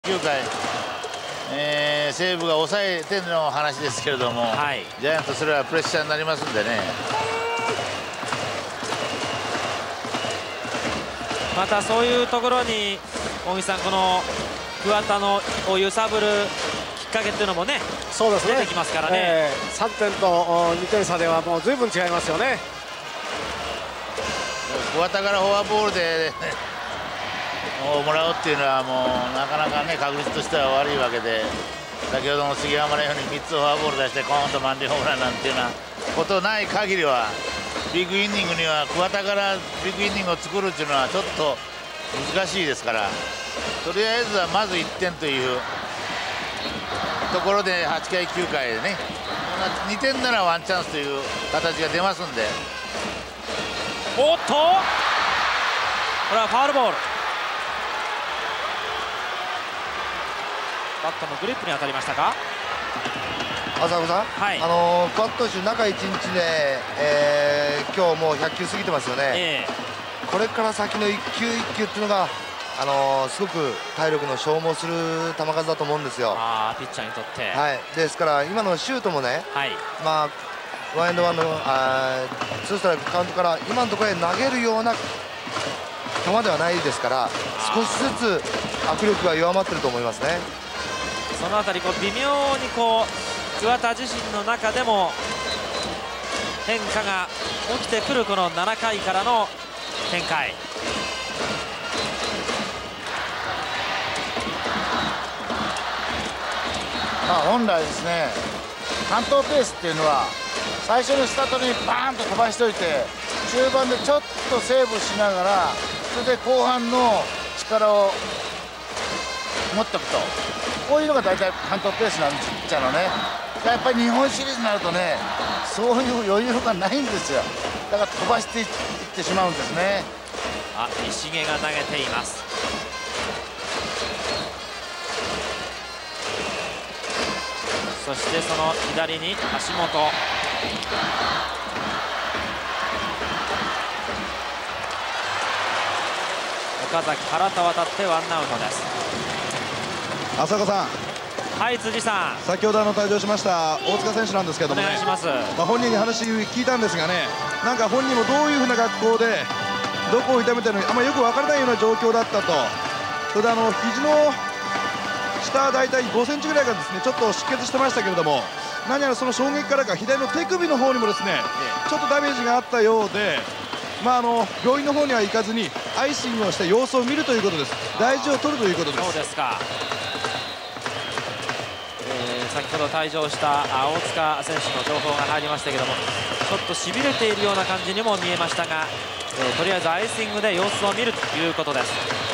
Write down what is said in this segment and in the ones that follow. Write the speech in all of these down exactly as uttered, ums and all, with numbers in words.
きゅうかい、えー、西武が抑えての話ですけれども、はい、ジャイアントそれはプレッシャーになりますんでね。 またそういうところに大木さん、この桑田のを揺さぶるきっかけっていうのもね、そうですね、出てきますからね、えー、さんてんとにてん差ではもう随分違いますよね。 桑田からフォアボールでもらうっていうのはもうなかなかね、確率としては悪いわけで、先ほどの杉山のようにみっつフォアボール出してコーンと満塁ホームランなんていうようなことない限りは、ビッグイニングには桑田からビッグイニングを作るっていうのはちょっと難しいですから、とりあえずはまずいってんというところではちかいきゅうかいでね、にてんならワンチャンスという形が出ますんで。 おっと、これはファウルボール。バットのグリップに当たりましたか。 浅子さん、はい、あのー、桑田投手、中いちにちで、えー、今日もうひゃっきゅう過ぎてますよね、えー、これから先のいっきゅういっきゅうっていうのが、あのー、すごく体力の消耗する球数だと思うんですよ、 あピッチャーにとって。 はい、ですから今のシュートもね、はい、まあワンエンドワンのあーツーストライクカウントから今のところへ投げるような球ではないですから、少しずつ握力が弱まってると思いますね。 そのあたりこう微妙にこう桑田自身の中でも変化が起きてくるこのななかいからの展開。 まあ本来ですね、関東ペースっていうのは最初のスタートにバーンと飛ばしておいて、中盤でちょっとセーブしながら、それで後半の力を持っておくと、こういうのが大体関東ペースなんです、ピッチャーのね。やっぱり日本シリーズになるとね、そういう余裕がないんですよ。だから飛ばしていってしまうんですね。 あ、石毛が投げています。そしてその左に橋本。岡崎、原と渡ってワンアウトです。 浅香さん、 はい、辻さん、 先ほどあの退場しました大塚選手なんですけどもね、 お願いします。 まあ本人に話聞いたんですがね、なんか本人もどういうふうな格好でどこを痛めてるのにあんまよく分からないような状況だったと。それであの肘の下大体ごセンチぐらいがですねちょっと出血してましたけれども、何やらその衝撃からか左の手首の方にもですねちょっとダメージがあったようで、まあ、あの病院の方には行かずにアイシングをして様子を見るということです。大事を取るということです。 そうですか。えー、先ほど退場した大塚選手の情報が入りましたけども、ちょっとしびれているような感じにも見えましたが、えー、とりあえずアイシングで様子を見るということです。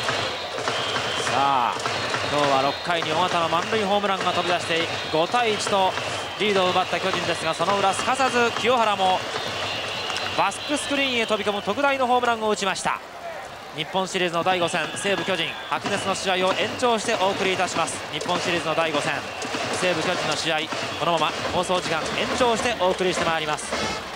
さあ今日はろっかいに尾形の満塁ホームランが飛び出してごたいいちとリードを奪った巨人ですが、その裏すかさず清原もバックスクリーンへ飛び込む特大のホームランを打ちました。日本シリーズのだいご戦、西武巨人白熱の試合を延長してお送りいたします。日本シリーズのだいご戦、西武巨人の試合、このまま放送時間延長してお送りしてまいります。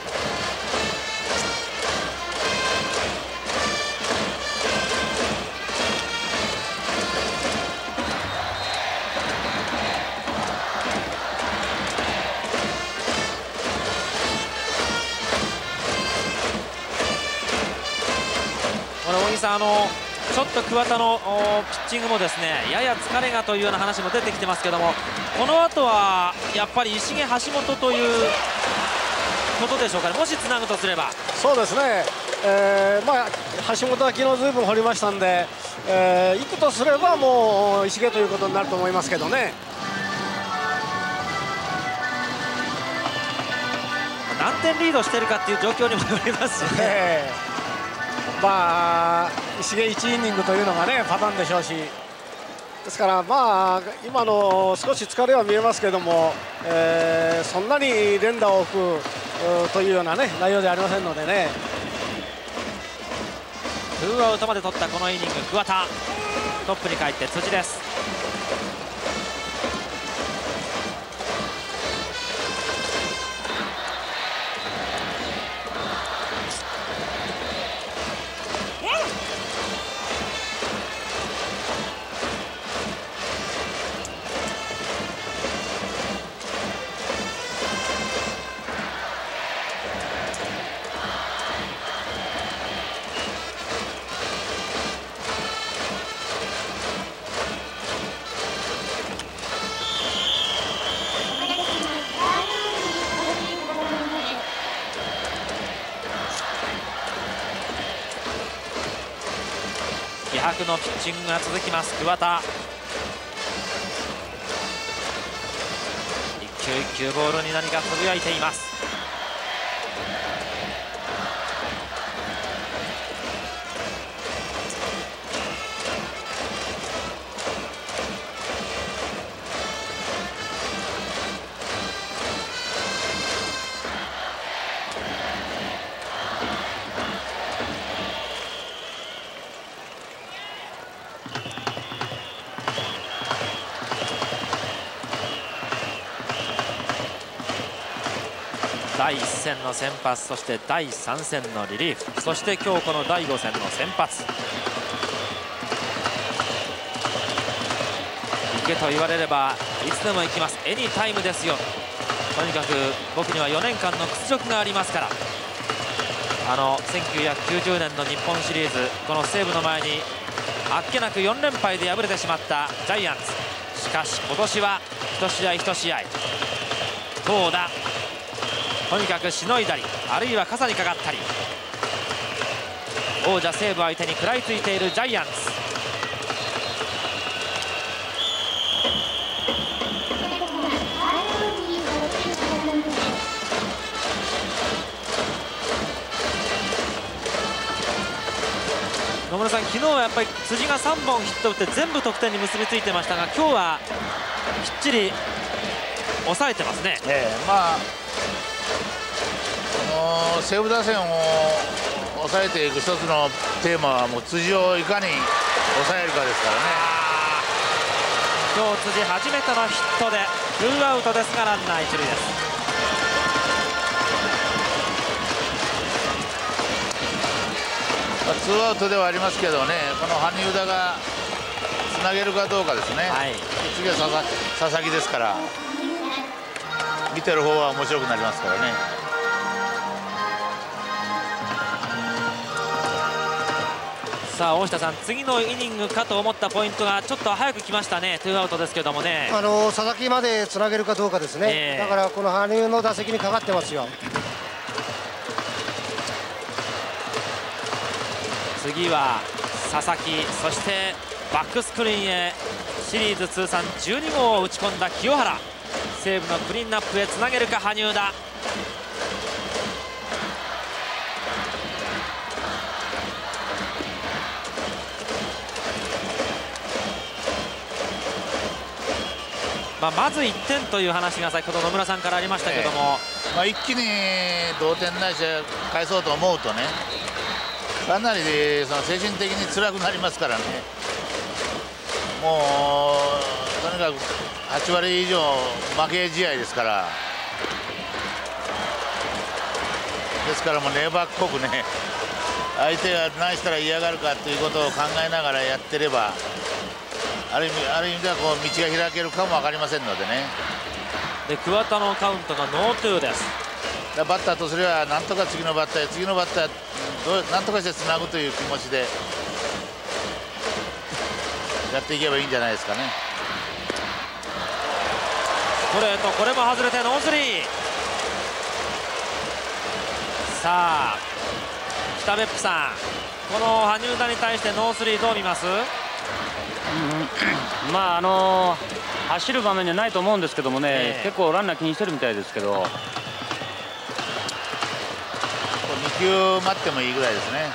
あのちょっと桑田のピッチングもですねやや疲れがというような話も出てきてますけども、この後はやっぱり石毛、橋本ということでしょうかね、もしつなぐとすれば。 そうですね、えーまあ、橋本は昨日ずいぶん掘りましたんで、えー、行くとすればもう石毛ということになると思いますけどね。 何点リードしているかっていう状況にもよりますしね。えーまあ、石毛いちイニングというのがねパターンでしょうし、ですからまあ今の少し疲れは見えますけども、えー、そんなに連打を置くというようなね内容ではありませんのでね。 ツーアウトまで取ったこのイニング、桑田トップに帰って辻です。 角のピッチングが続きます桑田。一球一球ボールに何かつぶやいています。だいいっ戦の先発、そしてだいさん戦のリリーフ、そして今日このだいご戦の先発。行けと言われればいつでも行きます、エニタイムですよ。とにかく僕にはよねんかんの屈辱がありますから。あのせんきゅうひゃくきゅうじゅうねんの日本シリーズ、この西武の前にあっけなくよん連敗で敗れてしまったジャイアンツ。しかし今年は一試合一試合投打とにかくしのいだり、あるいは傘にかかったり、王者西武相手に食らいついているジャイアンツ。野村さん、昨日はやっぱり辻がさんぼんヒット打って全部得点に結びついてましたが、今日はきっちり抑えてますね。 ええ、まあ西武打線を抑えていく一つのテーマはもう辻をいかに抑えるかですからね。 今日辻初めてのヒットでツーアウトですがランナー一塁です。 ツーアウトではありますけどね、この羽生田がつなげるかどうかですね。はい、次は佐々佐々木ですから、見てる方は面白くなりますからね。 さあ大下さん、次のイニングかと思ったポイントがちょっと早く来ましたね。ツーアウトですけどもね、 あの佐々木までつなげるかどうかですね、えー、だからこの羽生の打席にかかってますよ。 次は佐々木、そしてバックスクリーンへシリーズ通算じゅうに号を打ち込んだ清原。西武のクリーンナップへつなげるか羽生田。まあ、まずいってんという話が先ほど野村さんからありましたけども、 えーまあ、一気に同点ないし返そうと思うとね、かなりその精神的に辛くなりますからね。もうとにかくはち割以上負け試合ですから、ですからもう粘っこくね、相手が何したら嫌がるかということを考えながらやってれば、ある意味、ある意味ではこう道が開けるかも分かりませんのでね。 で桑田のカウントがノーツーです。 バッターとすればなんとか次のバッター次のバッターどうなんとかしてつなぐという気持ちでやっていけばいいんじゃないですかね。 ストレート、これも外れてノースリー。さあ北別府さん、この羽生田に対してノースリーどう見ます？ うん、まああのー、走る場面じゃないと思うんですけどもね、えー、結構ランナー気にしてるみたいですけど、にきゅう待ってもいいぐらいですね。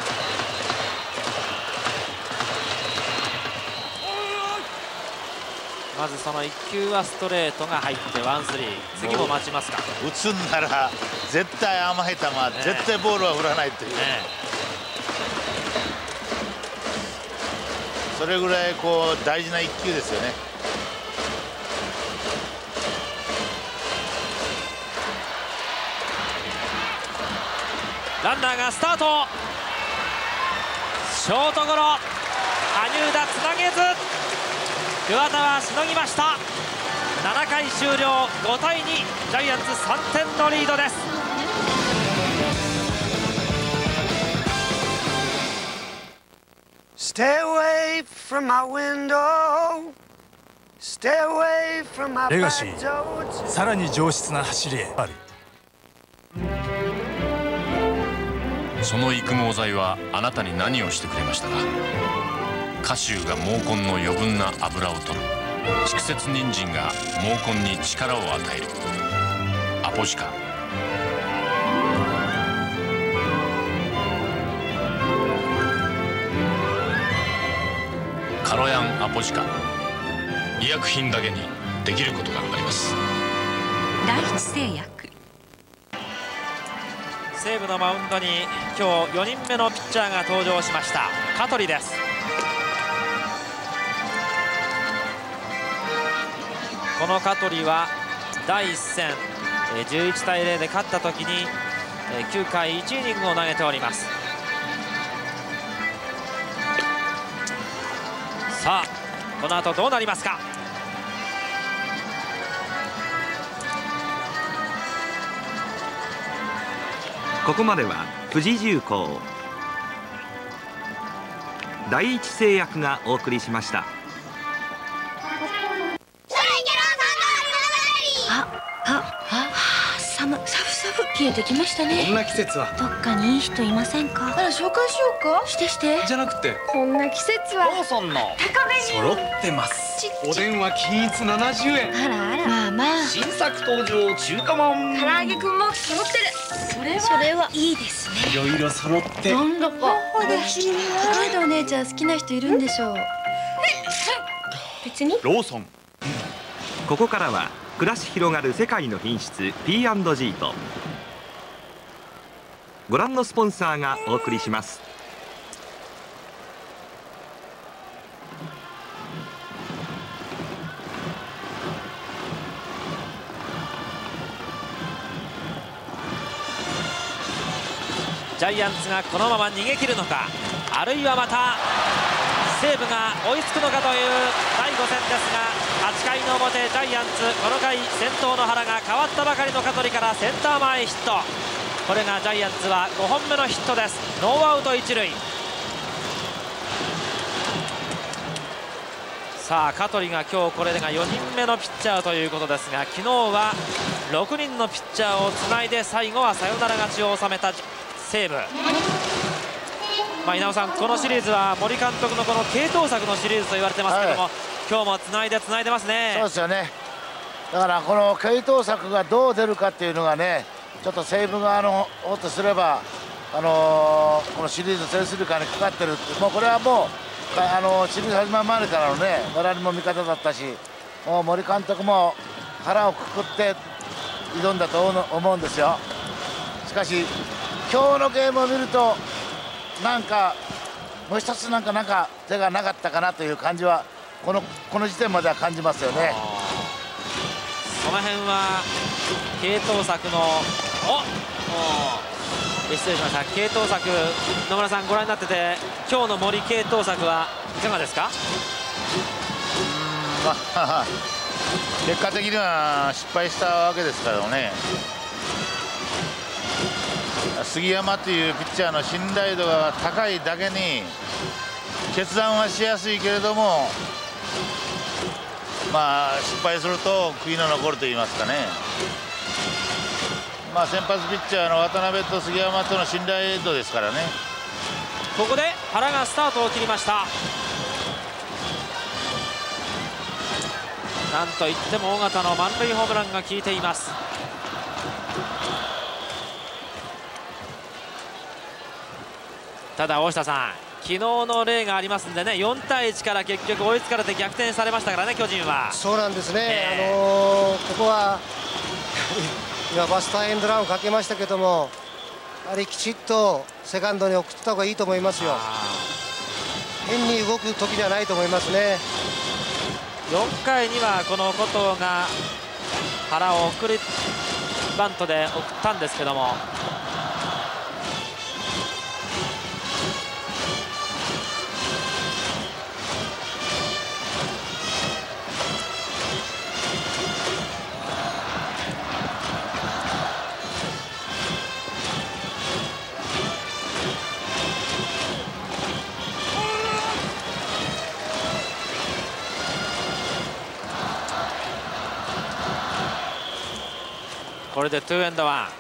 まずそのいっ球はストレートが入ってワンスリー、次も待ちますか。 打つんなら絶対甘い球、ね、絶対ボールは振らないという、ね、それぐらいこう大事ないっ球ですよね。 ランナーがスタート、ショートゴロ、羽生田つなげず、桑田はしのぎました。ななかい終了、ごたいに、ジャイアンツさんてんのリードです。 レガシー、さらに上質な走りへある。 その育毛剤はあなたに何をしてくれましたか？ 果臭が毛根の余分な油を取る。蓄積人参が毛根に力を与える。アポジカ。カロヤンアポジカ。医薬品だけにできることがあります。 第一製薬。 西武のマウンドに今日よにんめのピッチャーが登場しました。香取です。この香取はだいいっ戦じゅういちたいゼロで勝った時にきゅうかいいちイニングを投げております。さあこの後どうなりますか。 ここまでは富士重工、第一製薬がお送りしました。 寒サフサフ冷えてきましたね。 こんな季節はどっかにいい人いませんか。 あら紹介しようか。 してしてじゃなくて、 こんな季節はローソンの高めに揃ってます。お電話均一ななじゅうえん。 あらあら、まあまあ新作登場中華まん。 唐揚げくんも揃ってる。それはそれはいいですね。 いろいろ揃ってなんだか高いでお姉ちゃん好きな人いるんでしょう。別にローソン。 ここからは暮らし広がる世界の品質 ピーアンドジー とご覧のスポンサーがお送りします。 ジャイアンツがこのまま逃げ切るのか、あるいはまた西武が追いつくのかというだいご戦ですが、はちかいの表ジャイアンツこの回先頭の原が代わったばかりの香取からセンター前ヒット。これがジャイアンツはごほんめのヒットです。ノーアウト一塁。さあ香取が今日これがよにんめのピッチャーということですが、昨日はろくにんのピッチャーをつないで最後はサヨナラ勝ちを収めた西武。まあ、稲尾さん、このシリーズは森監督のこの継投策のシリーズと言われてますけども、はい、今日もつないでつないでますね。 そうですよね。だからこの継投策がどう出るかっていうのがね、ちょっと西武側の方とすれば、あのー、このシリーズ制するかにかかってるって、もうこれはもう、あのー、シリーズ始まる前からのね、我々も味方だったし、もう森監督も腹をくくって挑んだと思うんですよ。しかし今日のゲームを見ると、なんかもう一つなんかなんか手がなかったかなという感じはこのこの時点までは感じますよね。 その辺は継投策のお失礼しました。継投策、野村さんご覧になってて今日の森継投策はいかがですか。 うん、まあ結果的には失敗したわけですからね。杉山というピッチャーの信頼度が高いだけに決断はしやすいけれども、まあ失敗すると悔いの残ると言いますかね。まあ先発ピッチャーの渡辺と杉山との信頼度ですからね。 ここで原がスタートを切りました。なんといっても尾形の満塁ホームランが効いています。ただ大下さん、昨日の例がありますんでね、よんたいいちから結局追いつかれて逆転されましたからね、巨人は。 そうなんですね、 えー、 あのー、ここは今バスターエンドランをかけましたけども、やはりきちっとセカンドに送った方がいいと思いますよ。変に動く時ではないと思いますね。 よんかいにはこの後藤が原を送りバントで送ったんですけども、これでツーエンドワン。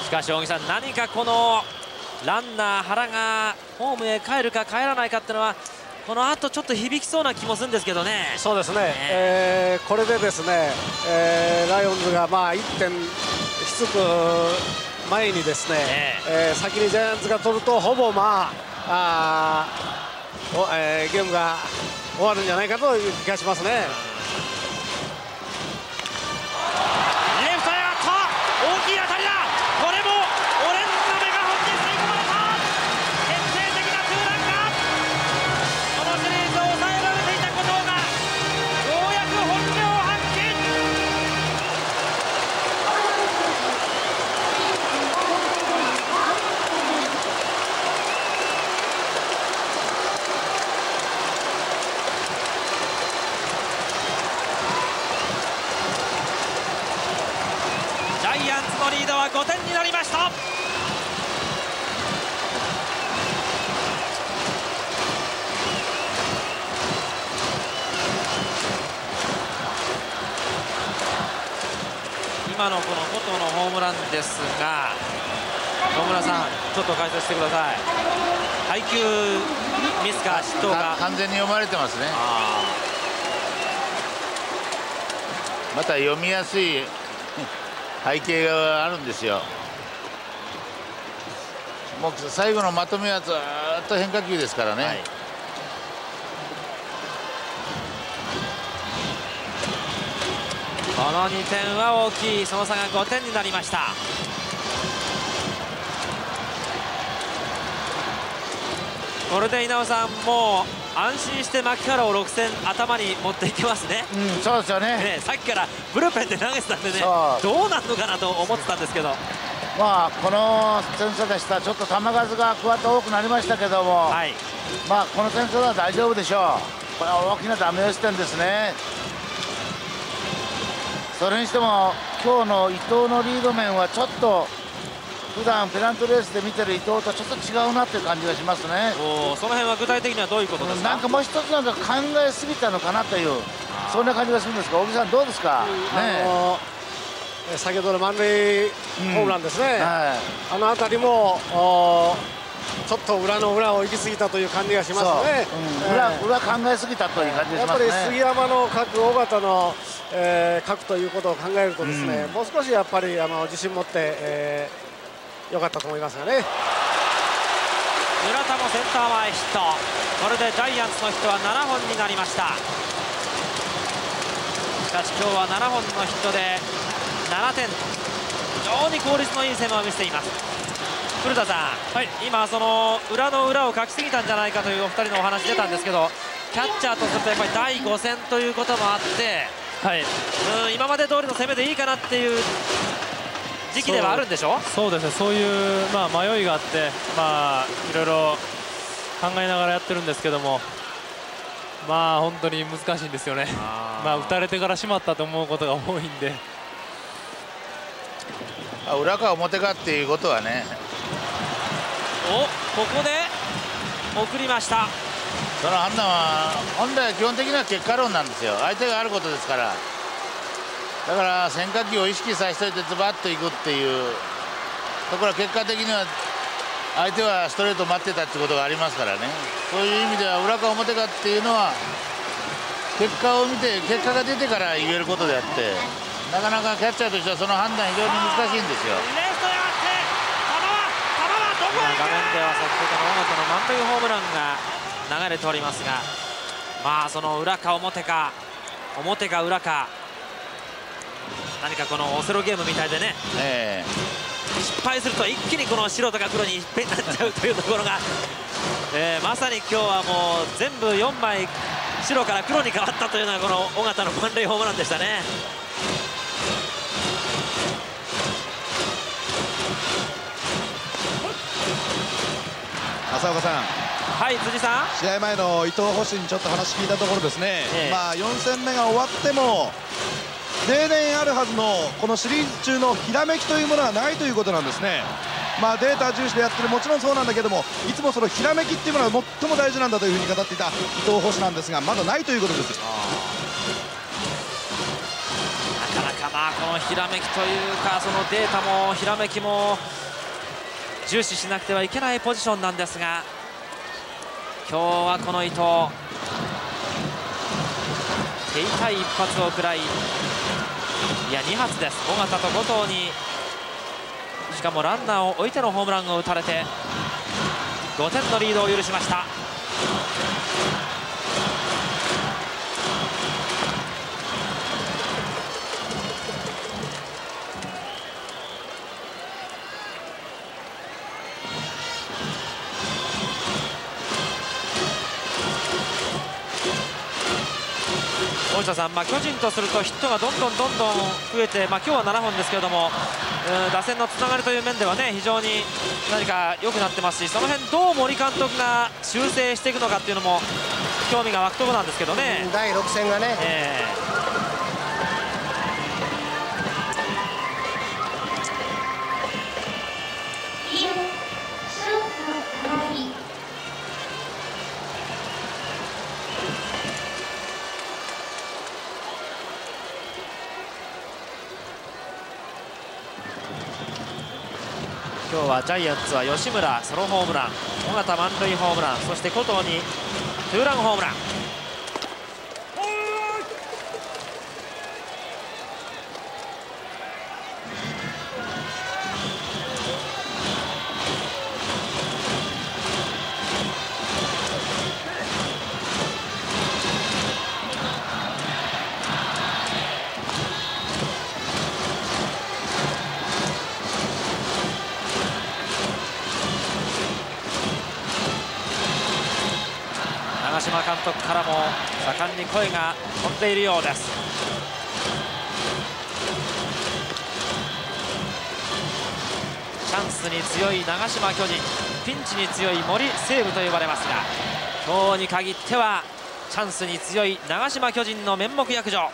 しかし大木さん、何かこのランナー原がホームへ帰るか帰らないかっていうのはこの後ちょっと響きそうな気もするんですけどね。 そうですね、えー、これでですね、えー、ライオンズがまあいってんしつく前にですね、えー、先にジャイアンツが取るとほぼまあ、あお、えー、ゲームが終わるんじゃないかという気がしますね。 レフトへ上がった大きい当たりだ。これもオレンジのメガホンに吸い込まれた決定的なツーランがこのシリーズを抑えられていたことがようやく本領発揮。ジャイアンツのリードはごてんになりました。今のこの後藤のホームランですが、野村さんちょっと解説してください。配球ミスか失投が完全に読まれてますね。また読みやすい背景があるんですよ。もう最後のまとめはずっと変化球ですからね、はい、 このにてんは大きい。その差がごてんになりました。これで稲尾さん、もう安心して牧原をろく戦頭に持っていけますね。 うん、そうですよ ね, ねさっきからブルペンで投げてたんでね、どうなるのかなと思ってたんですけど、 まあこの点差でした。ちょっと球数が加わって多くなりましたけども、はい、まあこの点差は大丈夫でしょう。これは大きなダメ押し点ですね。それにしても今日の伊藤のリード面はちょっと普段ペナントレースで見てる伊藤とちょっと違うなっていう感じがしますね。 おその辺は具体的にはどういうことですか。 なんかもう一つなんか考えすぎたのかなというそんな感じがするんですが、大木さんどうですか。ね、 あのー、先ほどの満塁ホームランですね、うん、はい、あの辺りもちょっと裏の裏を行き過ぎたという感じがしますね。 うん、裏, 裏考えすぎたという感じがしますね。 やっぱり杉山の角、尾形の、えー、角ということを考えるとですね、うん、もう少しやっぱりあの自信持って、えー良かったと思いますがね。 村田もセンター前ヒット。これでジャイアンツのヒットはななほんになりました。しかし今日はななほんのヒットでななてん、非常に効率のいい攻めを見せています。古田さん、はい、今その裏の裏をかきすぎたんじゃないかというお二人のお話出たんですけど、キャッチャーとするとやっぱりだいご戦ということもあって、はい、うん今まで通りの攻めでいいかなっていう時期ではあるんでしょ。 そうですね、そういう、まあ、迷いがあって、まあ、いろいろ考えながらやってるんですけども、まあ本当に難しいんですよね。あまあ打たれてからしまったと思うことが多いんで、 裏か表かっていうことはね。 おここで送りました。 その判断は本来基本的には結果論なんですよ。相手があることですから。だから変化球を意識させておいてズバッといくっていうところは結果的には相手はストレート待ってたってことがありますからね。そういう意味では裏か表かっていうのは結果を見て結果が出てから言えることであって、なかなかキャッチャーとしてはその判断非常に難しいんですよ。 レフトへ上がって球は球はどこへ行く。画面では先ほどの尾形の満塁ホームランが流れておりますが、まあその裏か表か表か裏か、何かこのオセロゲームみたいでね、えー、失敗すると一気にこの白とか黒に一変になっちゃうというところが、えー、まさに今日はもう全部よんまい白から黒に変わったというのがこの尾形の満塁ホームランでしたね。 浅岡さん、 はい辻さん、 試合前の伊藤捕手にちょっと話聞いたところですね、ええ、まあよん戦目が終わっても例年あるはずのこのシリーズ中のひらめきというものはないということなんですね。まあデータ重視でやってる、もちろんそうなんだけども、いつもそのひらめきっていうものが最も大事なんだというふうに語っていた伊藤捕手なんですが、まだないということです。 なかなかまあこのひらめきというか、そのデータもひらめきも重視しなくてはいけないポジションなんですが、今日はこの伊藤手痛い一発を食らい、いやに発です。尾形と後藤に、しかもランナーを置いてのホームランを打たれてごてんのリードを許しました。大下さん、まあ、巨人とするとヒットがどんどんどんどん増えて、まあ、今日はななほんですけれども、うん、打線のつながりという面ではね、非常に何か良くなってますし、その辺どう森監督が修正していくのかっていうのも興味が湧くところなんですけどね。 だいろく戦がね、 えー今日はジャイアンツは吉村ソロホームラン、尾形満塁ホームラン、そして小藤にツーランホームラン。長嶋監督からも盛んに声が飛んでいるようです。チャンスに強い長嶋巨人、ピンチに強い森西武と呼ばれますが、今日に限ってはチャンスに強い長嶋巨人の面目躍如。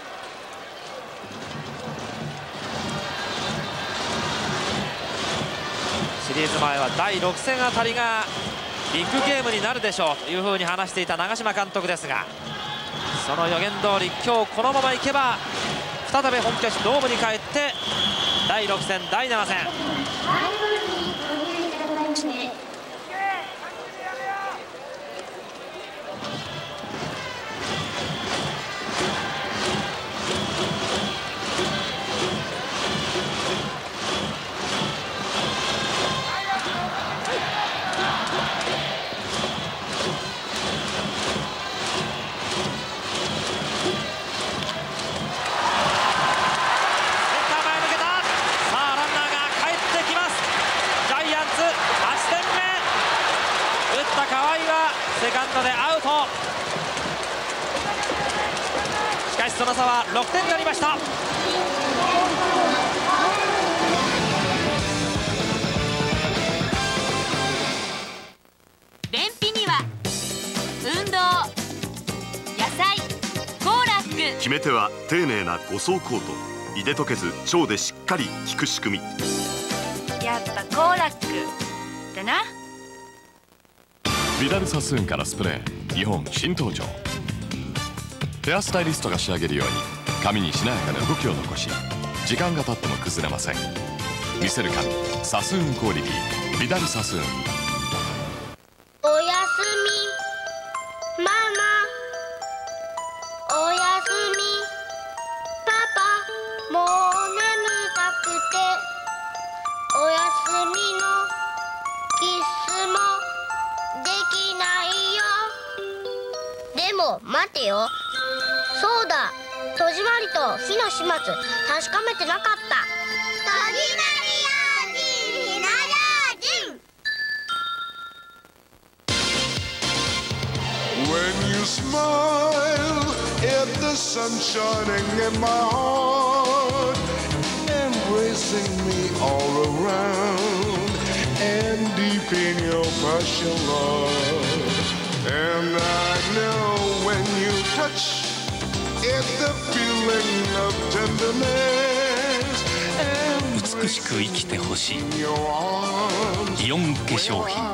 シリーズ前はだいろく戦あたりがビッグゲームになるでしょうというふうに話していた長嶋監督ですが、その予言通り今日このままいけば再び本拠地ドームに帰ってだいろく戦だいなな戦。セカンドでアウト。しかしその差はろくてんになりました。 便秘には運動、野菜、コーラック。 決め手は丁寧なご層コート、入れ溶けず腸でしっかり効く仕組み。 やっぱコーラックだな。 ビダルサスーンからスプレー日本新登場。ヘアスタイリストが仕上げるように髪にしなやかな動きを残し、時間が経っても崩れません。見せる髪サスーンクオリティ、ビダルサスーン。 おやすみママ、おやすみパパ、もう眠たくておやすみのキスもできないよ。でも待てよ、そうだ、戸締まりと火の始末確かめてなかった。戸締まり用心、ひな用心。 When you smile at the sun shining in my heart, embracing me all around and deep in your passion love, and I know when you touch it's the feeling of tenderness. 美しく生きてほしいイオン化粧品。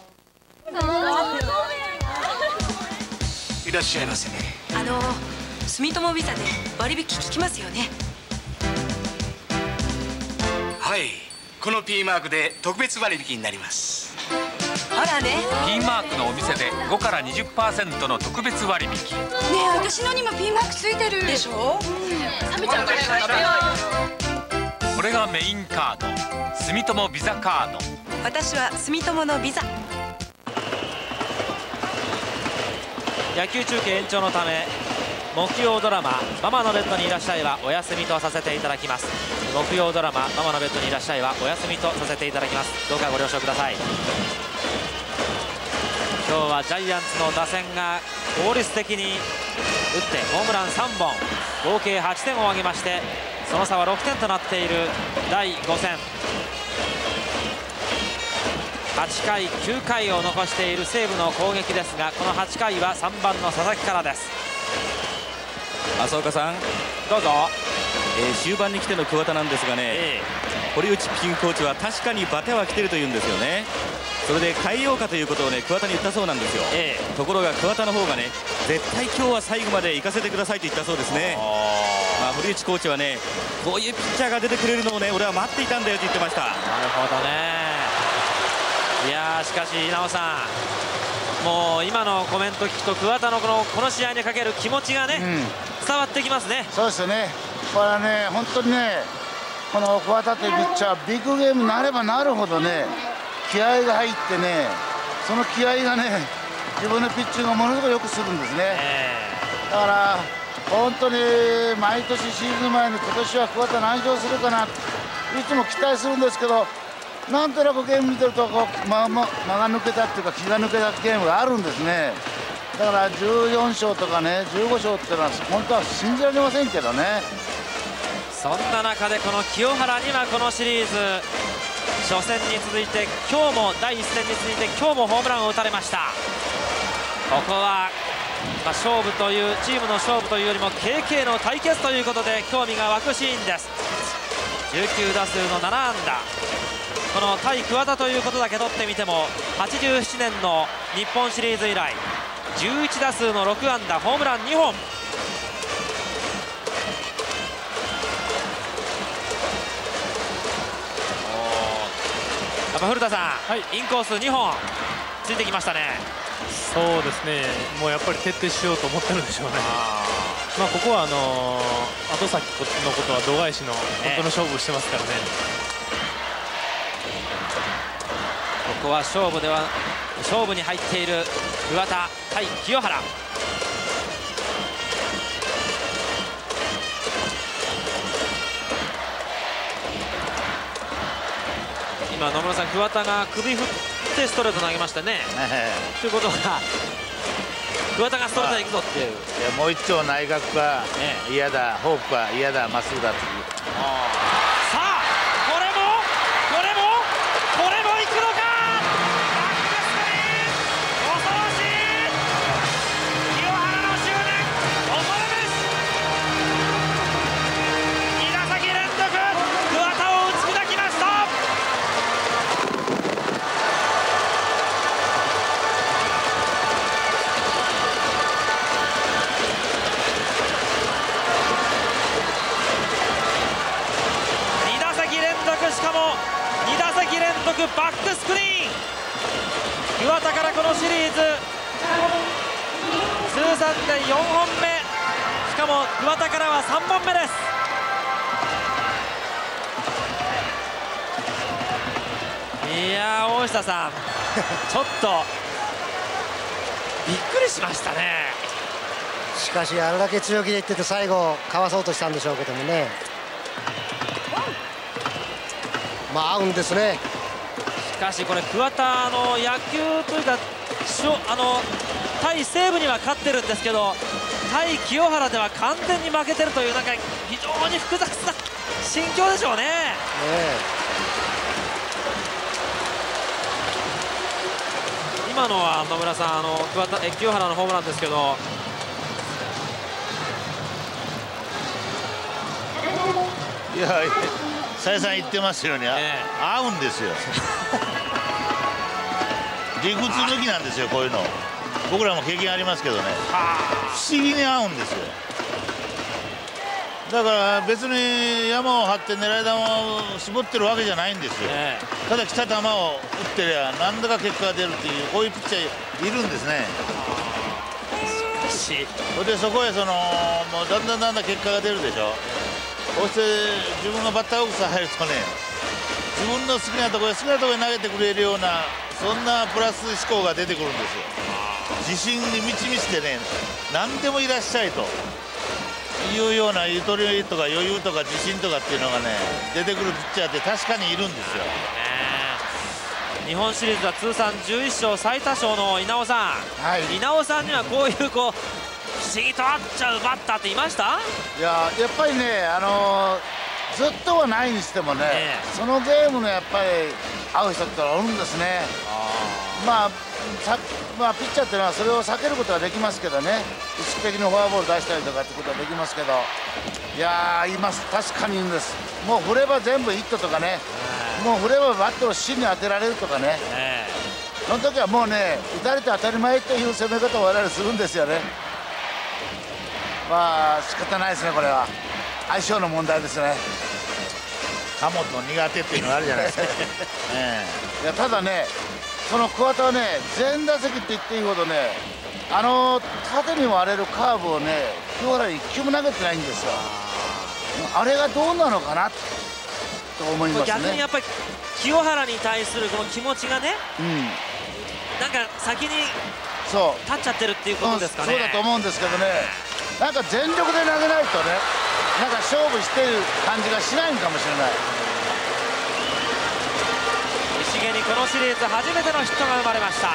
いらっしゃいませ。 あの住友ビザで割引効きますよね。 はい、 この P マークで特別割引になります。 ほらね、 P マークのお店でごから にじゅっパーセント の特別割引。ねえ、私のにも P マークついてるでしょ。 食べちゃう、食べよう。これがメインカード、住友ビザカード。 私は住友のビザ。 野球中継延長のため木曜ドラマ「ママのベッドにいらっしゃい」はお休みとさせていただきます。木曜ドラマ「ママのベッドにいらっしゃい」はお休みとさせていただきます。どうかご了承ください。今日はジャイアンツの打線が効率的に打ってホームランさんぼん、合計はちてんを挙げまして、その差はろくてんとなっているだいご戦。はちかいきゅうかいを残している西武の攻撃ですが、このはちかいはさんばんの佐々木からです。 浅岡さん、 どうぞ。 えー、終盤に来ての桑田なんですがね、えー、堀内ピッチングコーチは確かにバテは来てるというんですよね。それで変えようかということをね桑田に言ったそうなんですよ、えー、ところが桑田の方がね絶対今日は最後まで行かせてくださいと言ったそうですね。まあ、堀内コーチはねこういうピッチャーが出てくれるのをね俺は待っていたんだよと言ってました。なるほどね。いやーしかし稲尾さん、もう今のコメント聞くと桑田のこのこの試合にかける気持ちがね、うん、伝わってきますね。 そうですよね。これはね本当にねこの桑田というピッチャービッグゲームになればなるほどね気合が入ってね、その気合がね自分のピッチングをものすごくよくするんですね、えー、だから本当に毎年シーズン前に今年は桑田何勝するかないつも期待するんですけど、なんとなくゲーム見てるとこう間が抜けたっていうか気が抜けたゲームがあるんですね。だからじゅうよんしょうとかねじゅうごしょうっていうのは本当は信じられませんけどね。 そんな中でこの清原にはこのシリーズ初戦に続いて今日もだいいっ戦に続いて今日もホームランを打たれました。ここは、まあ、勝負というチームの勝負というよりも ケーケー の対決ということで興味が湧くシーンです。じゅうきゅうだすうのななあんだ、この対桑田ということだけ取ってみてもはちじゅうななねんの日本シリーズ以来じゅういちだすうのろくあんだ、ホームランにほん。やっぱ古田さん、はい、インコースにほんついてきましたね。 そうですね、もうやっぱり徹底しようと思ってるんでしょうね。あまあここはあのー、後先のことは度外視の本当の勝負をしてますからね。 ここは勝負では勝負に入っている桑田対清原。今野村さん、桑田が首振ってストレート投げましたね。ということは桑田がストレートでいくぞっていう、いやもう一丁内角が嫌だ、フォークは嫌だ、まっすぐだっていう。 さあこれもこれもこれもいくのか。しかもにだせき連続バックスクリーン。桑田からこのシリーズ通算でよんほんめ、しかも桑田からはさんぼんめです。いやー大下さんちょっとびっくりしましたね。 しかしあれだけ強気でいってて最後かわそうとしたんでしょうけどもね、まあ合うんですね。 しかしこれ桑田の野球というかあの対西武には勝ってるんですけど対清原では完全に負けてるという、なんか非常に複雑な心境でしょうね。ね今のは野村さん、あの桑田え清原のホームランですけど、 いやさやさん言ってますように、えー、合うんですよ理屈抜きなんですよこういうの。僕らも経験ありますけどね、不思議に合うんですよ。 だから別に山を張って狙い球を絞ってるわけじゃないんですよ、えー、ただ来た球を打ってりゃ何だか結果が出るっていうこういうピッチャーいるんですね。しかしそれでそこへそのもうだんだんだんだん結果が出るでしょ。そして自分がバッターボックス入るとね、自分の好きなところへ好きなところに投げてくれるようなそんなプラス思考が出てくるんですよ。自信に満ち満ちてね、何でもいらっしゃいというようなゆとりとか余裕とか自信とかっていうのがね出てくるピッチャーって確かにいるんですよ。 日本シリーズは通算じゅういっしょう最多勝の稲尾さん、はい、稲尾さんにはこういうこう不思議と合っちゃうバッターっていました？ いややっぱりね、あのー、ずっとはないにしてもね、えー、そのゲームのやっぱり合う人ってのはおるんですね。あまあさまあ、ピッチャーっていうのはそれを避けることはできますけどね、意識的にフォアボール出したりとかってことはできますけど、いやー、います、確かに言うんです。もう振れば全部ヒットとかね、もう振ればバットを芯に当てられるとかね、その時はもうね、打たれて当たり前っていう攻め方を我々するんですよね。まあ仕方ないですね、これは相性の問題ですね。カモと苦手っていうのがあるじゃないですか、えー、いやただね、その桑田はね、全打席って言っていいほどね、あの縦に割れるカーブをね、清原にいっきゅうも投げてないんですよ。あれがどうなのかなと思いますね。 逆にやっぱり清原に対するこの気持ちがね、うん、なんか先に立っちゃってるっていうことですかね。 そうだと思うんですけどね、なんか全力で投げないとね、なんか勝負してる感じがしないのかもしれない。 石毛にこのシリーズ初めてのヒットが生まれました。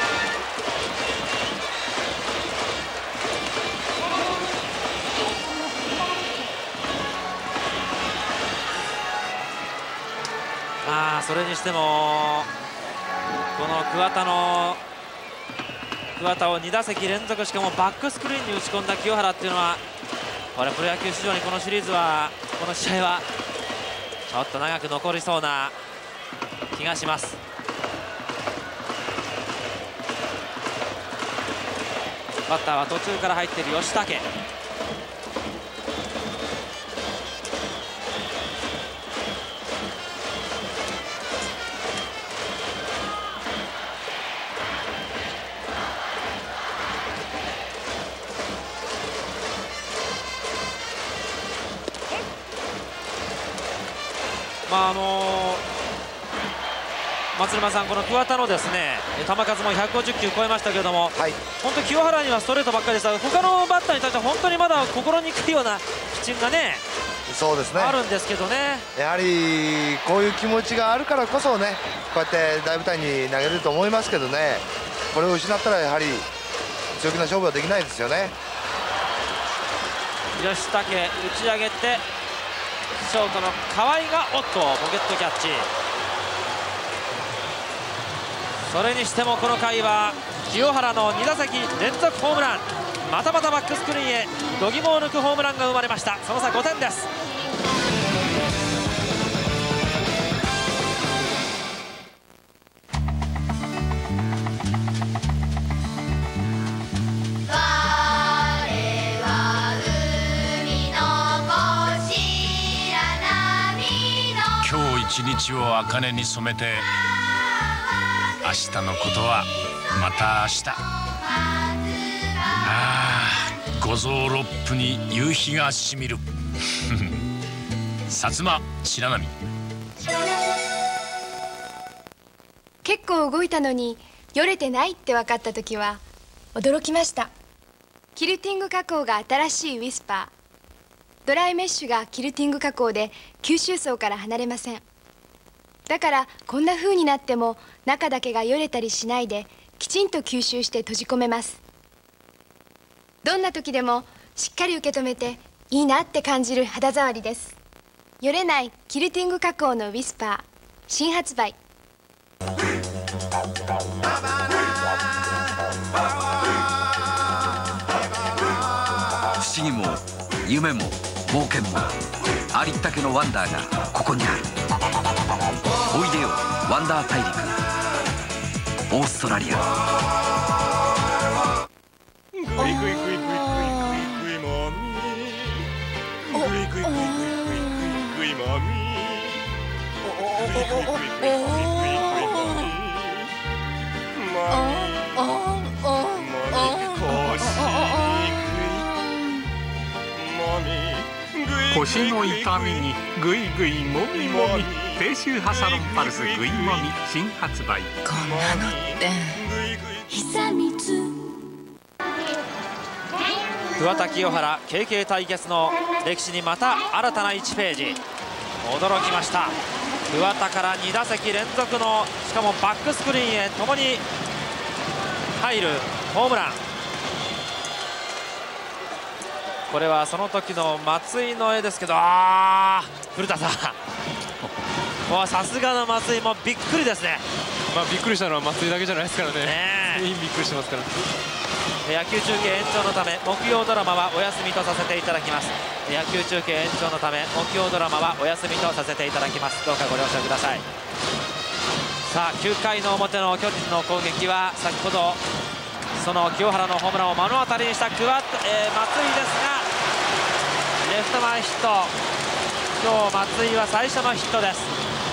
まあそれにしてもこの桑田の桑田をに打席連続、しかもバックスクリーンに打ち込んだ清原っていうのは、これプロ野球史上にこのシリーズはこの試合はちょっと長く残りそうな気がします。バッターは途中から入っている吉武。まああのー、松沼さん、この桑田のですね球数もひゃくごじゅっきゅう超えましたけれども、はい、本当清原にはストレートばっかりでしたが、他のバッターに対しては本当にまだ心にくいようなピッチングがね、 そうですね、 あるんですけどね。 やはりこういう気持ちがあるからこそね、こうやって大舞台に投げれると思いますけどね、これを失ったらやはり強気な勝負はできないですよね。 吉武打ち上げて、ショートの河合がおっとポケットキャッチ。それにしてもこの回は清原のに打席連続ホームラン、またまたバックスクリーンへ度肝を抜くホームランが生まれました。その差ごてんです。 一日を茜に染めて、明日のことはまた明日。ああ、五臓六腑に夕日がしみる薩摩白波。 結構動いたのによれてないって分かった時は驚きました。キルティング加工が新しいウィスパー。ドライメッシュがキルティング加工で吸収層から離れません。だからこんな風になっても中だけがよれたりしないで、きちんと吸収して閉じ込めます。どんな時でもしっかり受け止めていいなって感じる肌触りです。よれないキルティング加工のウィスパー、新発売。 不思議も夢も冒険もありったけのワンダーがここにある。おいでよワンダー大陸、オーストラリア。グイグイグイグイグイグイグイマミ、グイ腰の痛みにグイグイもみもみ、低周波サロンパルスグイもみ新発売。 こんなのって久光。 桑田清原 ケーケー 対決の歴史にまた新たないちページ。驚きました。桑田からに打席連続の、しかもバックスクリーンへともに入るホームラン。これはその時の松井の絵ですけど、あー古田さんさすがの松井もびっくりですね。 まあびっくりしたのは松井だけじゃないですからね。全員びっくりしてますから。 野球中継延長のため木曜ドラマはお休みとさせていただきます。野球中継延長のため木曜ドラマはお休みとさせていただきます。どうかご了承ください。さあきゅうかいの表の巨人の攻撃は、先ほどその清原のホームランを目の当たりにした桑田、えー、松井ですが、レフト前ヒット。今日松井は最初のヒットです。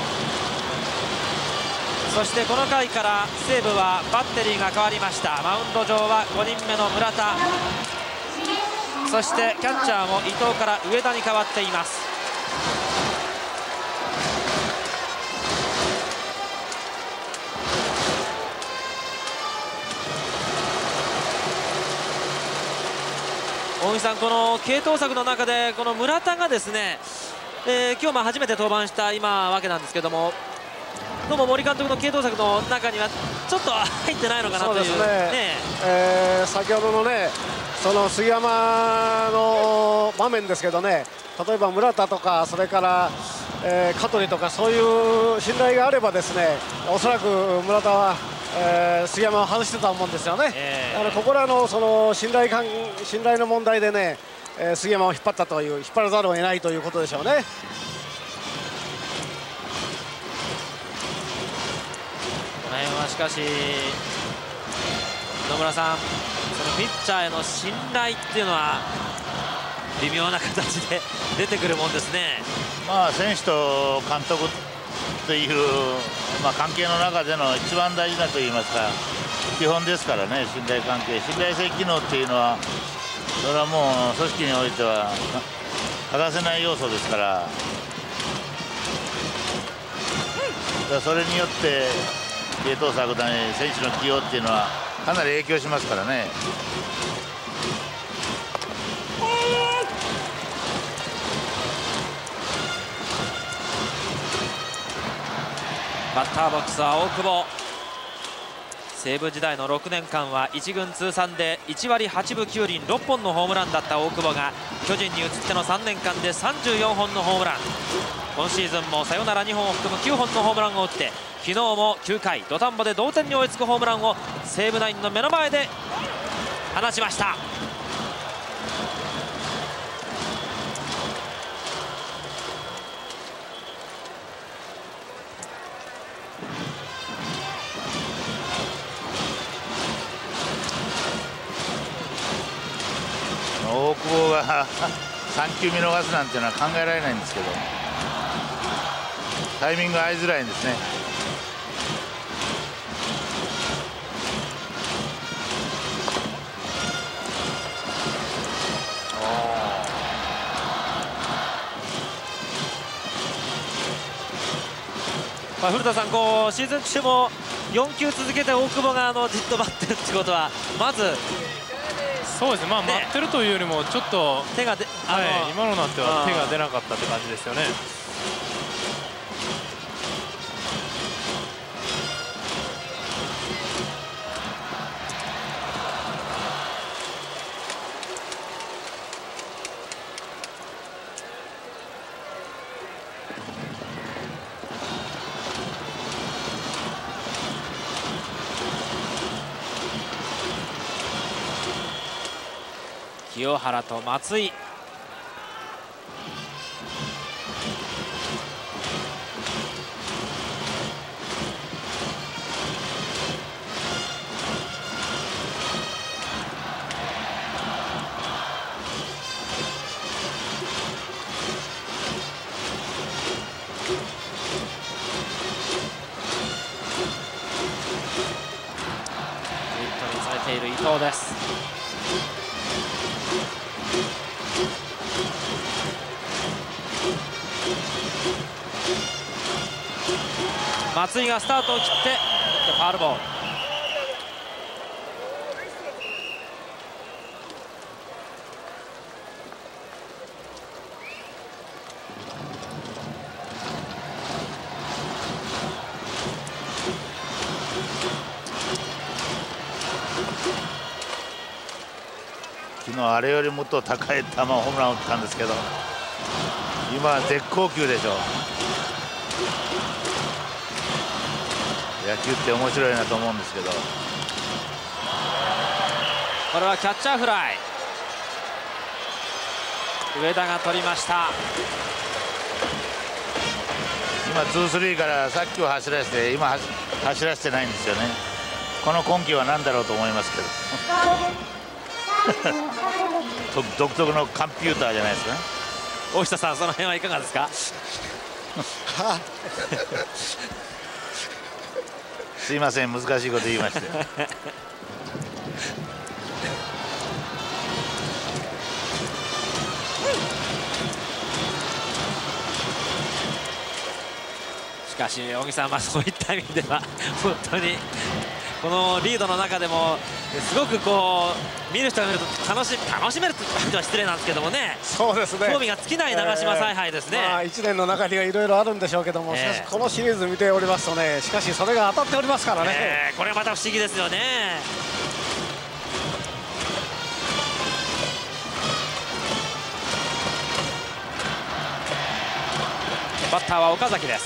そしてこの回から西武はバッテリーが変わりました。マウンド上はごにんめの村田、そしてキャッチャーも伊藤から上田に変わっています。大木さん、この継投策の中でこの村田がですね、えー、今日まあ初めて登板した今わけなんですけども、どうも森監督の継投策の中にはちょっと入ってないのかなという。 そうですね。ねえー、先ほどのね、その杉山の場面ですけどね、例えば村田とかそれから、えー、香取とかそういう信頼があればですね、おそらく村田は、えー、杉山を外してたと思うんですよね。えー、だからここらのその信頼感信頼の問題でね、えー、杉山を引っ張ったという、引っ張らざるを得ないということでしょうね。 しかし野村さん、そのピッチャーへの信頼っていうのは微妙な形で出てくるもんですね。 まあ選手と監督という、まあ、関係の中での一番大事なといいますか基本ですからね。信頼関係、信頼性機能っていうのはそれはもう組織においては欠かせない要素ですから、だからそれによって継投策だね、選手の起用っていうのはかなり影響しますからね。 バッターボックスは大久保。西武時代のろくねんかんはいち軍通算でいちわりはちぶきゅうりんろっぽんのホームランだった大久保が、巨人に移ってのさんねんかんでさんじゅうよんほんのホームラン。今シーズンもサヨナラにほんを含むきゅうほんのホームランを打って、昨日もきゅうかい土壇場で同点に追いつくホームランを西武ナインの目の前で放ちました。 大久保がさんきゅう見逃すなんていうのは考えられないんですけど、タイミング合いづらいんですね。 まあ、古田さん、こうシーズン中もよんきゅう続けて大久保があのじっと待ってるってことは、まずそうですね、まあ、待ってるというよりもちょっと手がで、 はい、今のなんては手が出なかったって感じですよね。 清原と松井。ヒットにされている伊藤です。 松井がスタートを切ってファウルボール。 昨日あれよりもっと高い球をホームランを打ったんですけど、今は絶好球でしょう。野球って面白いなと思うんですけど、 これはキャッチャーフライ。上田が取りました。 今ツースリーからさっきは走らせて、今走らせてないんですよね。この根拠は何だろうと思いますけど独特のコンピューターじゃないですかね。 大下さん、その辺はいかがですか？ すいません、難しいこと言いましてしかし小木さん、まあ、そういった意味では本当にこのリードの中でもすごくこう見る人が見ると楽し楽しめるって言っては失礼なんですけどもね。 そうですね。 興味が尽きない長嶋采配ですね。 えーまあ、いちねんの中にはいろいろあるんでしょうけども、えー、しかしこのシリーズ見ておりますとね、しかしそれが当たっておりますからね。 えー、これまた不思議ですよね。バッターは岡崎です。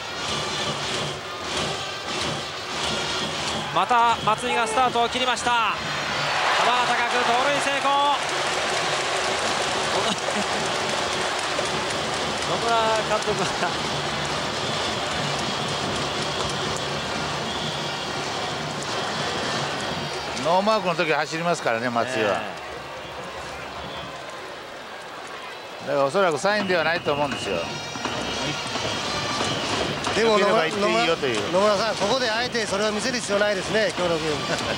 また松井がスタートを切りました。球が高く盗塁成功。野村監督はノーマークの時は走りますからね、松井は、えー、だからおそらくサインではないと思うんですよ。 でも野村、野村さん、ここであえてそれを見せる必要ないですね、今日のゲーム。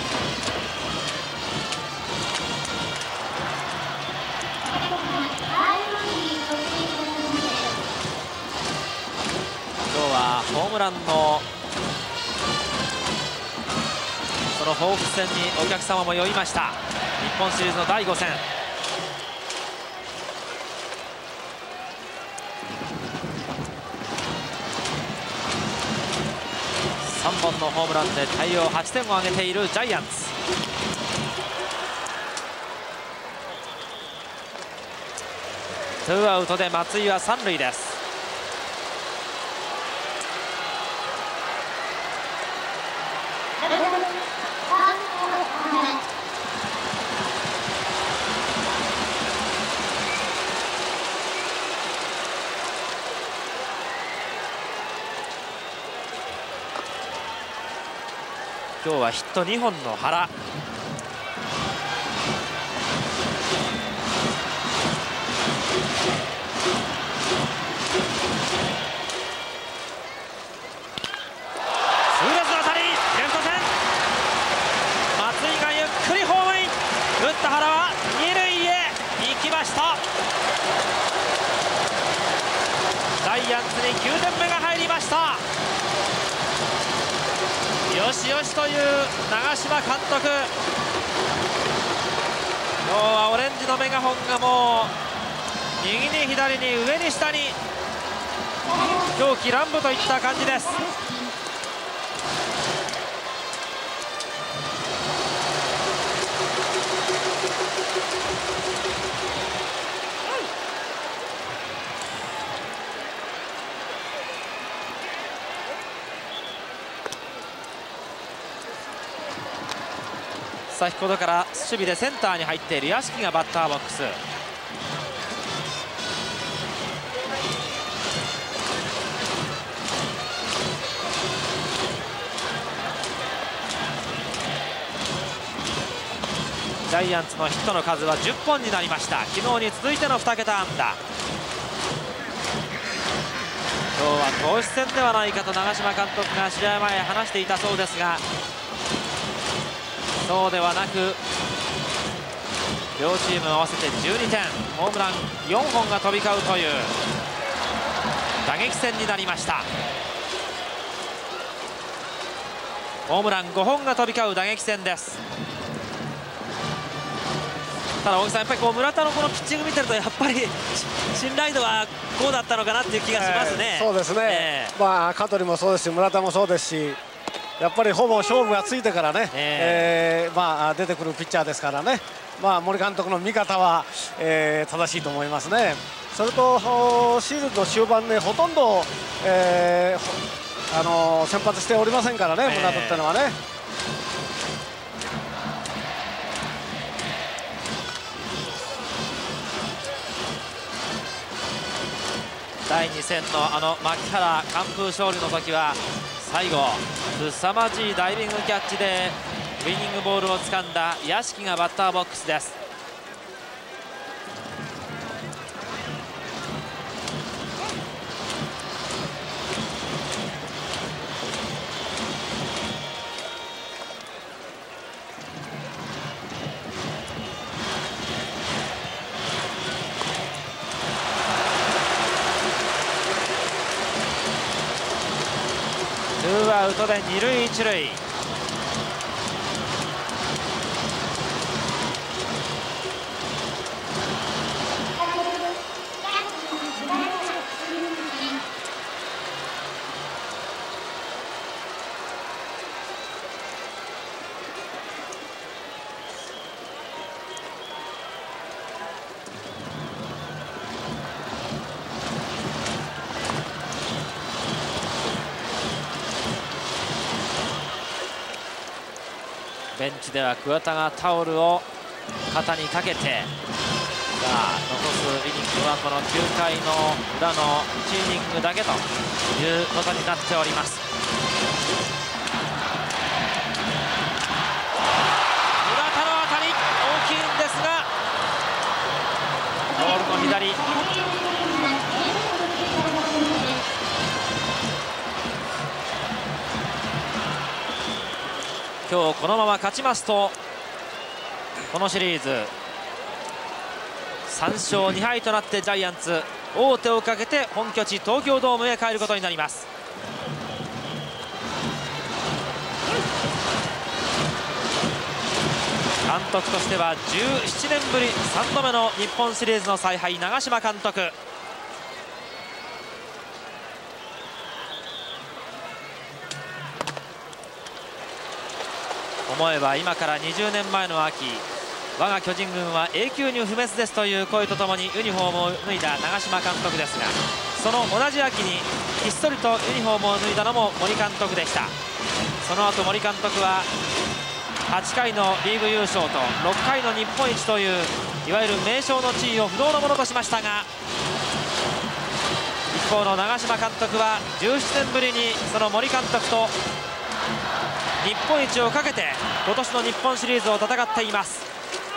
今日はホームランのそのホークス戦にお客様も酔いました。日本シリーズのだいご戦。さんぼんのホームランで大量はちてんを挙げているジャイアンツ。ツーアウトで松井は三塁です。今日はヒットにほんの原。きゅうてんめが入りました。よしよしという長嶋監督。今日はオレンジのメガホンがもう右に左に上に下に狂気乱舞といった感じです。先ほどから守備でセンターに入っている屋敷がバッターボックス。ジャイアンツのヒットの数はじゅっぽんになりました。昨日に続いてのにけた安打。今日は投手戦ではないかと長嶋監督が試合前話していたそうですが、そうではなく両チーム合わせてじゅうにてん、ホームランよんほんが飛び交うという打撃戦になりました。ホームランごほんが飛び交う打撃戦です。ただ大木さん、やっぱりこう村田のこのピッチング見てると、やっぱり信頼度はこうだったのかなっていう気がしますね。 えー、そうですね、えー、まあ香取もそうですし、村田もそうですし、やっぱりほぼ勝負がついてからね、えーえーまあ、出てくるピッチャーですからね、まあ、森監督の見方は、えー、正しいと思いますね。それとシーズンの終盤ね、ほとんど、えー、あの先発しておりませんからね、村田ってのはね。 だいに戦のあの牧原完封勝利の時は、最後凄まじいダイビングキャッチでウイニングボールを掴んだ屋敷がバッターボックスです。ツーアウトで二塁一塁。ベンチでは桑田がタオルを肩にかけて、さあ残すイニングはこのきゅうかいの裏のいちイニングだけということになっております。村田の当たり大きいんですが、ボールの左。今日このまま勝ちますと、このシリーズさんしょうにはいとなってジャイアンツ王手をかけて本拠地東京ドームへ帰ることになります。監督としてはじゅうななねんぶりさんどめの日本シリーズの采配、長嶋監督。思えば今からにじゅうねんまえの秋、我が巨人軍は永久に不滅ですという声とともにユニフォームを脱いだ長嶋監督ですが、その同じ秋にひっそりとユニフォームを脱いだのも森監督でした。その後森監督ははちかいのリーグ優勝とろっかいの日本一といういわゆる名将の地位を不動のものとしましたが、一方の長嶋監督はじゅうななねんぶりにその森監督と日本一をかけて今年の日本シリーズを戦っています。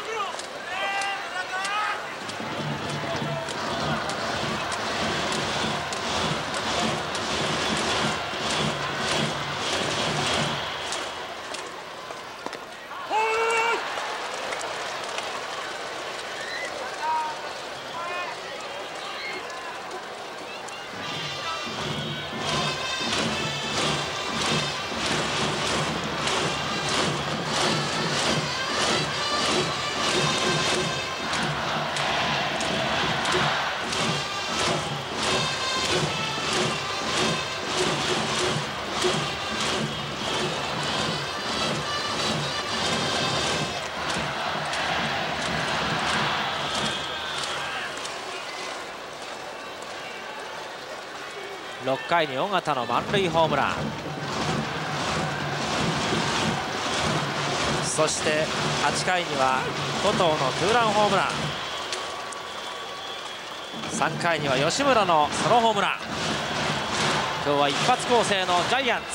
ろっかいに尾形の満塁ホームラン、そしてはちかいには後藤のツーランホームラン、さんかいには吉村のソロホームラン。今日は一発攻勢のジャイアンツ。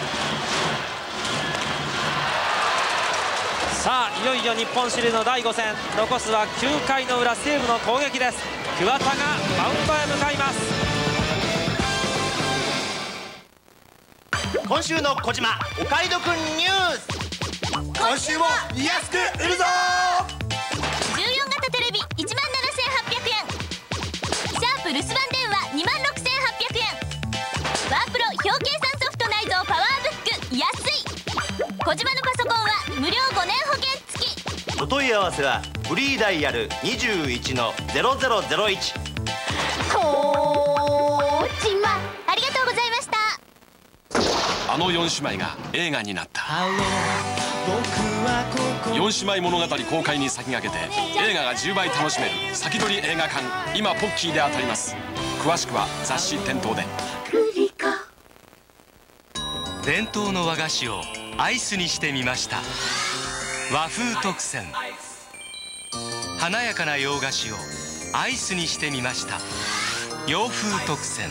さあいよいよ日本シリーズのだいご戦、残すはきゅうかいの裏西武の攻撃です。桑田がマウンドへ向かいます。 今週の小島お買い得ニュース。今週も安く売るぞ。 じゅうよんがたテレビいちまんななせんはっぴゃくえん、シャープ留守番電話にまんろくせんはっぴゃくえん、 問い合わせはフリーダイヤル にじゅういちのゼロゼロゼロいち。 こーちまありがとうございました。 あの四姉妹が映画になった。四姉妹物語公開に先駆けて映画がじゅうばい楽しめる先取り映画館、今ポッキーで当たります。詳しくは雑誌店頭で。 伝統の和菓子をアイスにしてみました。和風特選。華やかな洋菓子をアイスにしてみました。洋風特選。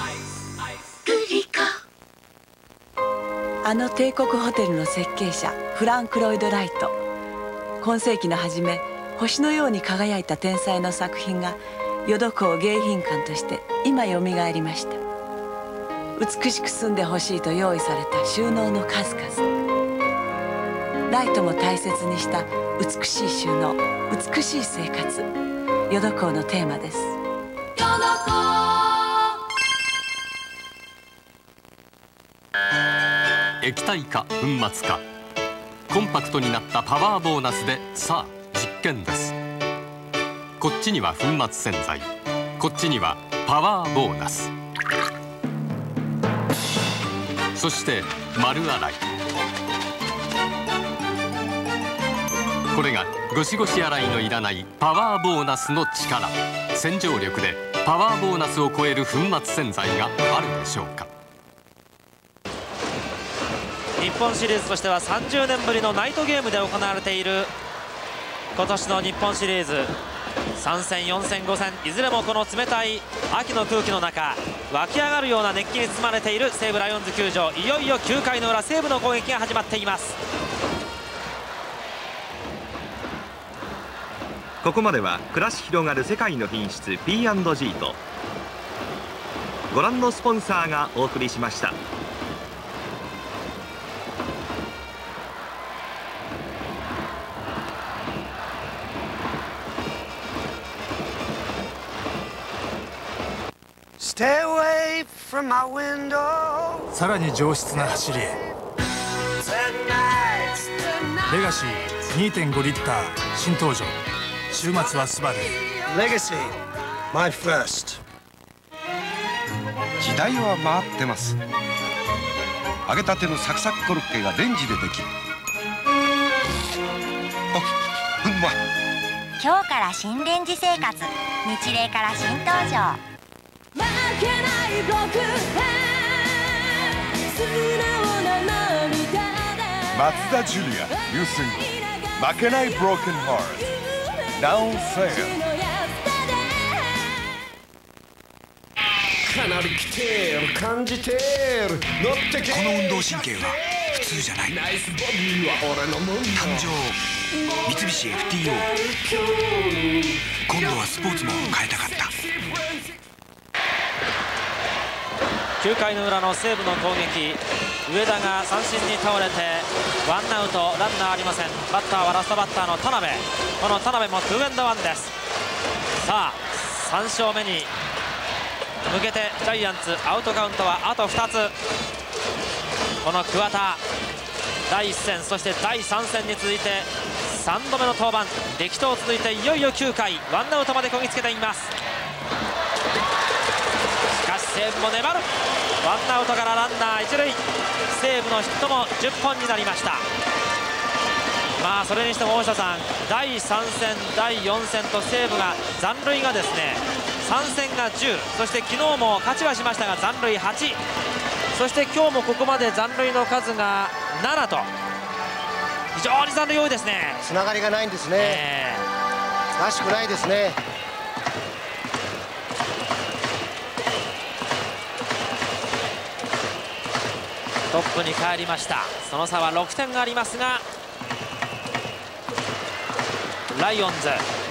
あの帝国ホテルの設計者フランク・ロイド・ライト。今世紀の初め、星のように輝いた天才の作品が淀港迎賓館として今よみがえりました。美しく住んでほしいと用意された収納の数々。ライトも大切にした美しい収納、美しい生活、淀港のテーマです。 液体か粉末か、コンパクトになったパワーボーナスでさあ実験です。こっちには粉末洗剤、こっちにはパワーボーナス、そして丸洗い。これがゴシゴシ洗いのいらないパワーボーナスの力。洗浄力でパワーボーナスを超える粉末洗剤があるでしょうか。 日本シリーズとしてはさんじゅうねんぶりのナイトゲームで行われている今年の日本シリーズ。さん戦よん戦ご戦いずれもこの冷たい秋の空気の中、湧き上がるような熱気に包まれている西武ライオンズ球場。いよいよきゅうかいの裏、西武の攻撃が始まっています。 ここまでは暮らし広がる世界の品質 ピーアンドジー とご覧のスポンサーがお送りしました。 さらに上質な走りへ。レガシー にてんご リッター新登場。週末はスバル。 レガシー My First。 時代は回ってます。揚げたてのサクサクコロッケがレンジでできる。あ、うまい。 今日から新レンジ生活。日霊から新登場。負けない僕松田ジュニアニューシングル負けないブローケンハートダウンセール。かなり来てる感じてる乗ってけ。この運動神経は普通じゃない。誕生三菱 エフティーオー。 今度はスポーツも変えたかった。 きゅうかいの裏の西武の攻撃、上田が三振に倒れてワンアウトランナーありません。バッターはラストバッターの田辺。この田辺もツーエンドワンです。さあさん勝目に向けてジャイアンツアウトカウントはあとふたつ。この桑田だいいっ戦そしてだいさん戦に続いてさんどめの登板、力投続いていよいよきゅうかいワンアウトまでこぎつけています。しかし西武も粘る。ワンアウトからランナー一塁。西武のヒットもじゅっぽんになりました。まあそれにしても大下さん、だいさん戦だいよん戦と西武が残塁がですねさん戦がじゅう、そして昨日も勝ちはしましたが残塁はち、そして今日もここまで残塁の数がななと非常に残塁多いですね。 つながりがないんですね、えー、らしくないですね。 トップに帰りました。その差はろくてんありますがライオンズ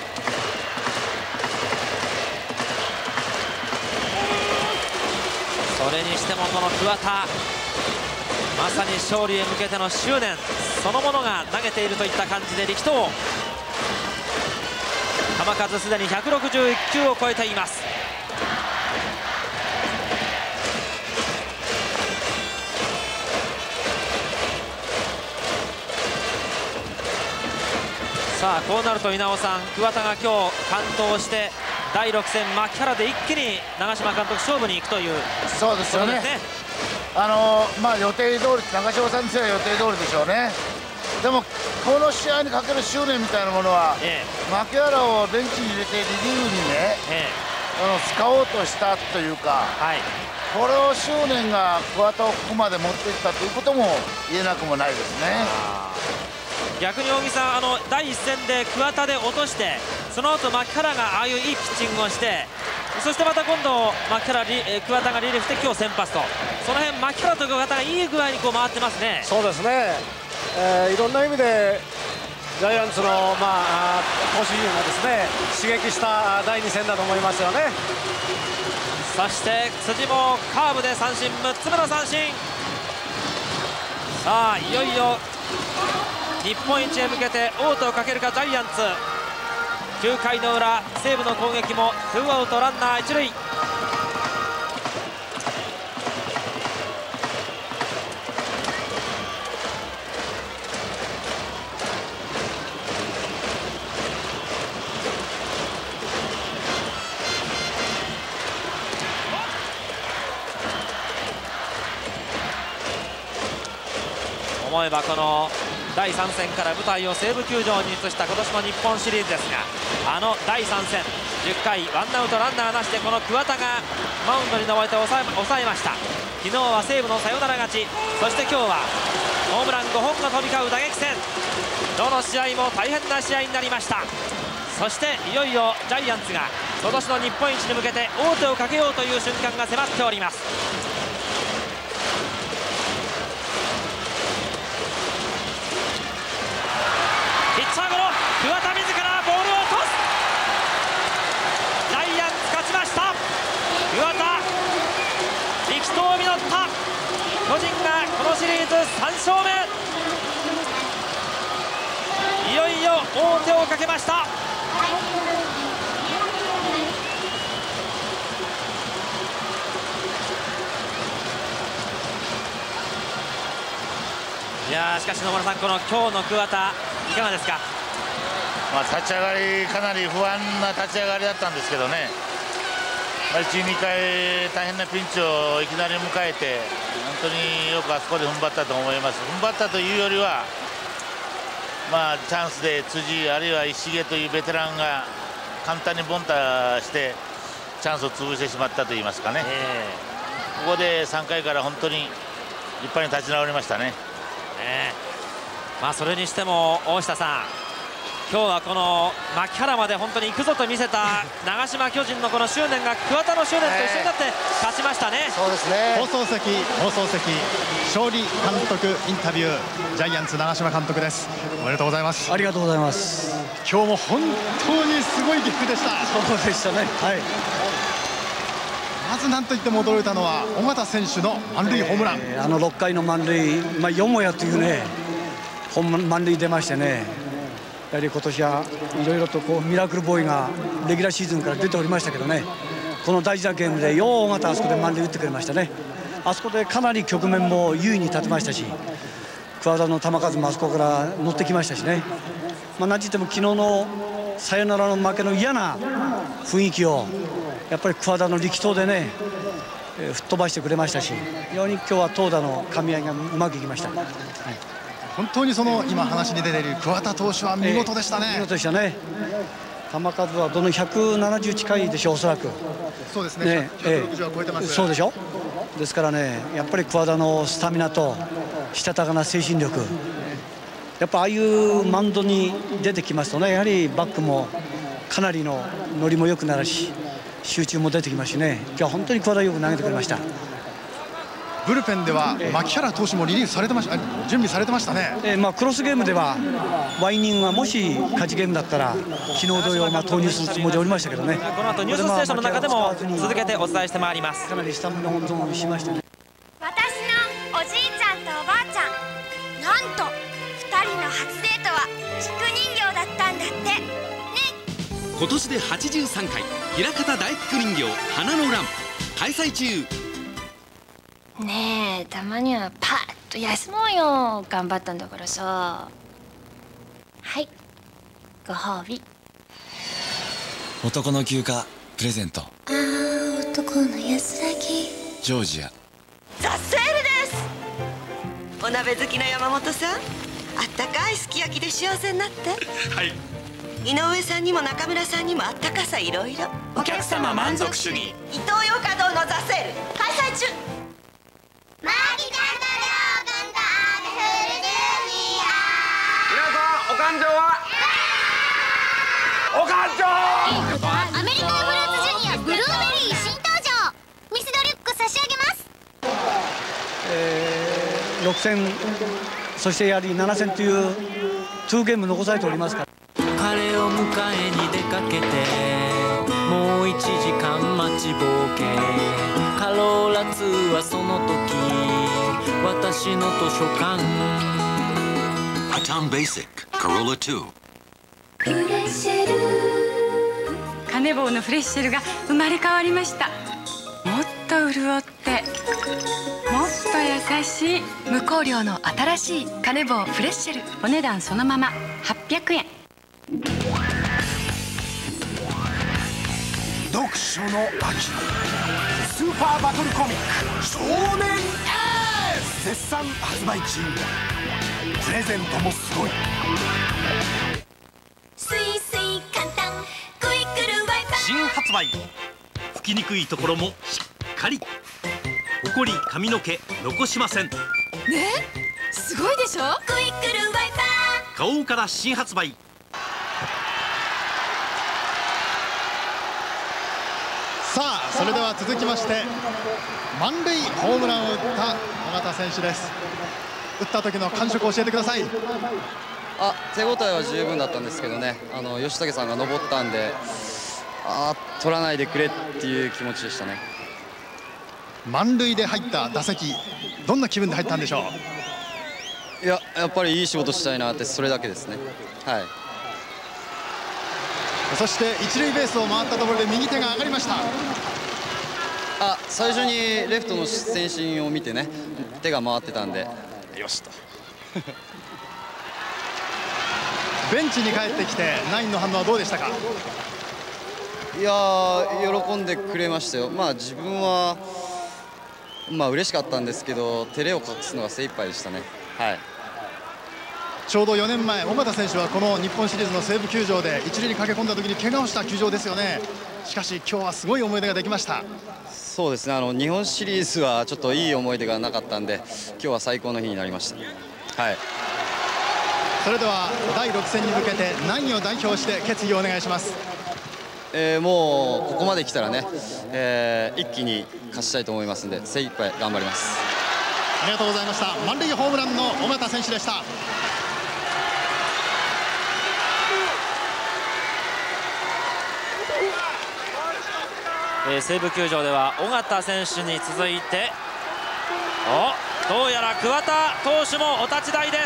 それにしてもこの桑田、まさに勝利へ向けての執念そのものが投げているといった感じで力投、球数すでにひゃくろくじゅういっ球を超えています。 さあこうなると稲尾さん、桑田が今日完投してだいろく戦牧原で一気に長嶋監督勝負に行くという。 そうですよね。あのまあ予定通り、長嶋さんには予定通りでしょうね。でもこの試合にかける執念みたいなものは、ええ、牧原をベンチに入れてリリーフにね、ええ、あの使おうとしたというか、はい、これを執念が桑田をここまで持っていったということも言えなくもないですね。 逆に扇さん、あのだいいっ戦で桑田で落として、その後牧原がああいういいピッチングをして、そしてまた今度牧原リ桑田がリリーフして今日先発と、その辺牧原と桑田がいい具合にこう回ってますね。 そうですね、えー、いろんな意味でジャイアンツの、まあ、投手陣がですね刺激しただいに戦だと思いますよね。 そして辻もカーブで三振、むっつめの三振。さあいよいよ日本一へ向けて王手をかけるかジャイアンツ。きゅうかいの裏、西武の攻撃もツーアウトランナー一塁。思えばこのだいさん戦から舞台を西武球場に移した今年の日本シリーズですが、あのだいさん戦じゅっかいワンアウトランナーなしでこの桑田がマウンドに登って抑え、抑えました。昨日は西武のサヨナラ勝ち、そして今日はホームランごほんが飛び交う打撃戦。どの試合も大変な試合になりました。そしていよいよジャイアンツが今年の日本一に向けて王手をかけようという瞬間が迫っております。桑田自らボールを落とす。ジャイアンツ勝ちました。桑田力投を実った巨人がこのシリーズさん勝目、いよいよ王手をかけました。いやー、しかし野村さん、この今日の桑田いかがですか。 まあ立ち上がりかなり不安な立ち上がりだったんですけどね、いち、にかい大変なピンチをいきなり迎えて本当によくあそこで踏ん張ったと思います。踏ん張ったというよりは、まあチャンスで辻あるいは石毛というベテランが簡単に凡打してチャンスを潰してしまったといいますかね、えー、ここでさんかいから本当に立派に立ち直りましたね。 ね、まあそれにしても大下さん、今日はこの牧原まで本当に行くぞと見せた長嶋巨人のこの執念が桑田の執念と一緒になって勝ちましたね。 そうですね。放送席、放送席、勝利監督インタビュー、ジャイアンツ長嶋監督です。おめでとうございます。 ありがとうございます。 今日も本当にすごいゲームでした。 そうでしたね。はい。 まず何といっても驚いたのは尾形選手の満塁ホームラン、 えー、あのろっかいの満塁、まあ、よもやというね満塁出ましてね、やはり今年はいろいろとこうミラクルボーイがレギュラーシーズンから出ておりましたけどね、この大事なゲームでよう尾形あそこで満塁打ってくれましたね。あそこでかなり局面も優位に立てましたし、桑田の球数もあそこから乗ってきましたしね、まあ、何といっても昨日のサヨナラの負けの嫌な雰囲気をやっぱり桑田の力投でね、えー、吹っ飛ばしてくれましたし、非常に今日は投打の噛み合いがうまくいきました。はい、 本当にその今話に出ている桑田投手は見事でしたね。 えー、見事でしたね。球数はどのひゃくななじゅう近いでしょう、おそらく。 そうですね。ひゃくろくじゅうは超えてます。 そうでしょ。ですからね、やっぱり桑田のスタミナとしたたかな精神力、やっぱああいうマウンドに出てきますとね、やはりバックもかなりのノリも良くなるし、集中も出てきますしね、今日は本当に桑田よく投げてくれました。 ブルペンでは牧原投手もリリーフされてました、準備されてましたね。 えー、まあクロスゲームではワイニングはもし勝ちゲームだったら昨日同様まあ投入するつもりでおりましたけどね。 この後ニュースステーションの中でも続けてお伝えしてまいります。 かなりスタミナ温存しましたね。 私のおじいちゃんとおばあちゃん、なんとふたりの初デートは菊人形だったんだってね。 今年ではちじゅうさんかい平方大菊人形花の乱開催中。 ねえ、たまにはパッと休もうよ。頑張ったんだからさ。はい。 ご褒美。 男の休暇プレゼント。 ああ、男の安らぎ。 ジョージア。 ザ・セールです。お鍋好きの山本さん、あったかいすき焼きで幸せになって。 はい。 井上さんにも中村さんにもあったかさいろいろ。 お客様満足主義。 イトーヨーカドーのザ・セール開催中。 マギちゃんとりょうくんとアールフルジュニア。 皆さんお勘定はお勘定。 アメリカンフルーツジュニアブルーベリー新登場。ミスドリュック差し上げます。 えー、ろく戦そしてやはりなな戦というにゲーム残されておりますから。 彼を迎えに出かけてもういちじかん待ちぼうけ。カローラツーはその時私の図書館。 アトムベーシックカローラツー。 フレッシェル。カネボウのフレッシェルが生まれ変わりました。もっと潤ってもっと優しい無香料の新しいカネボウフレッシェル。お値段そのままはっぴゃくえん。 読書の秋、スーパーバトルコミック少年エース絶賛発売中。プレゼントもすごい。 スイスイ簡単クイックルワイパー新発売。拭きにくいところもしっかり。ほこり髪の毛残しません。 ねえ、すごいでしょ。クイックルワイパー花王から新発売。 さあそれでは続きまして満塁ホームランを打った尾形選手です。打った時の感触を教えてください。 あ、手応えは十分だったんですけどね、あの吉武さんが登ったんで、あー取らないでくれっていう気持ちでしたね。 満塁で入った打席、どんな気分で入ったんでしょう。いや、やっぱりいい仕事したいなって、それだけですね。はい。 そして一塁ベースを回ったところで右手が上がりました。 あ、最初にレフトの前進を見てね、手が回ってたんでよしとベンチに帰ってきてナインの反応はどうでしたか。 いやー、喜んでくれましたよ。まあ自分はまあ嬉しかったんですけど、照れを隠すのが精一杯でしたね。はい。 ちょうどよねんまえ、尾形選手はこの日本シリーズの西武球場で一塁に駆け込んだ時に怪我をした球場ですよね。しかし今日はすごい思い出ができました。 そうですね、あの日本シリーズはちょっといい思い出がなかったんで、今日は最高の日になりました。はい。 それではだいろく戦に向けてナインを代表して決意をお願いします。 えー、もうここまで来たらね、えー、一気に勝ちたいと思いますので、精一杯頑張ります。 ありがとうございました。満塁ホームランの尾形選手でした。 えー、西武球場では尾形選手に続いておどうやら桑田投手もお立ち台です。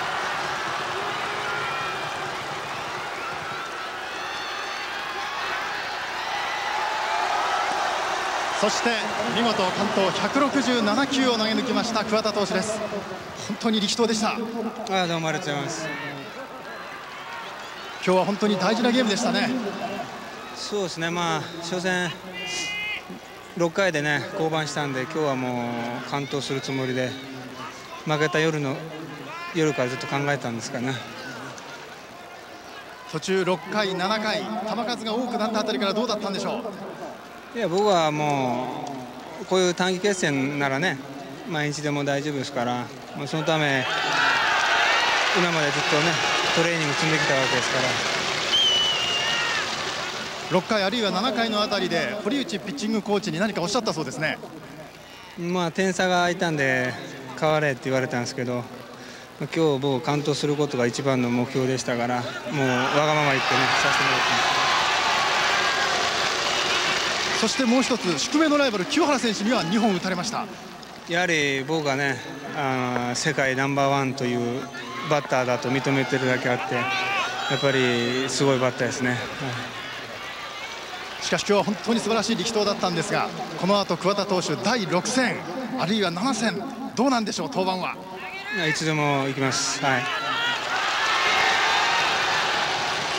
そして見事完投ひゃくろくじゅうなな球を投げ抜きました桑田投手です。本当に力投でした。 あ、どうもありがとうございます。 今日は本当に大事なゲームでしたね。 そうですね、まあ初戦ろっかいでね降板したんで、今日はもう完投するつもりで、負けた夜の夜からずっと考えたんですかね。 途中ろっかいななかい球数が多くなったあたりからどうだったんでしょう。 いや、僕はもうこういう短期決戦ならね毎日でも大丈夫ですから、まあ、そのため今までずっとねトレーニング積んできたわけですから。 ろっかいあるいはななかいのあたりで堀内ピッチングコーチに何かおっしゃったそうですね。 まあ点差が空いたんで変われって言われたんですけど、今日僕完投することが一番の目標でしたから、もうわがまま言ってねさせてもらってます。 そしてもう一つ宿命のライバル清原選手にはにほん打たれました。 やはり僕がねあ世界ナンバーワンというバッターだと認めてるだけあって、やっぱりすごいバッターですね。はい、 しかし今日は本当に素晴らしい力投だったんですが、この後桑田投手だいろく戦あるいはなな戦どうなんでしょう。登板はいつでも行きます。はい。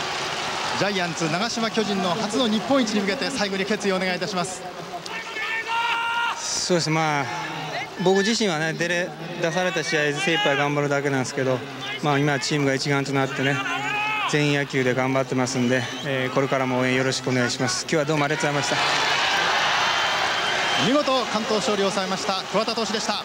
ジャイアンツ長嶋巨人の初の日本一に向けて最後に決意をお願いいたします。 そうです、まあ僕自身はね出れ出された試合精一杯頑張るだけなんですけど、まあ、今チームが一丸となってね全員野球で頑張ってますんで、えー、これからも応援よろしくお願いします。今日はどうもありがとうございました。 見事完投勝利を収めました桑田投手でした。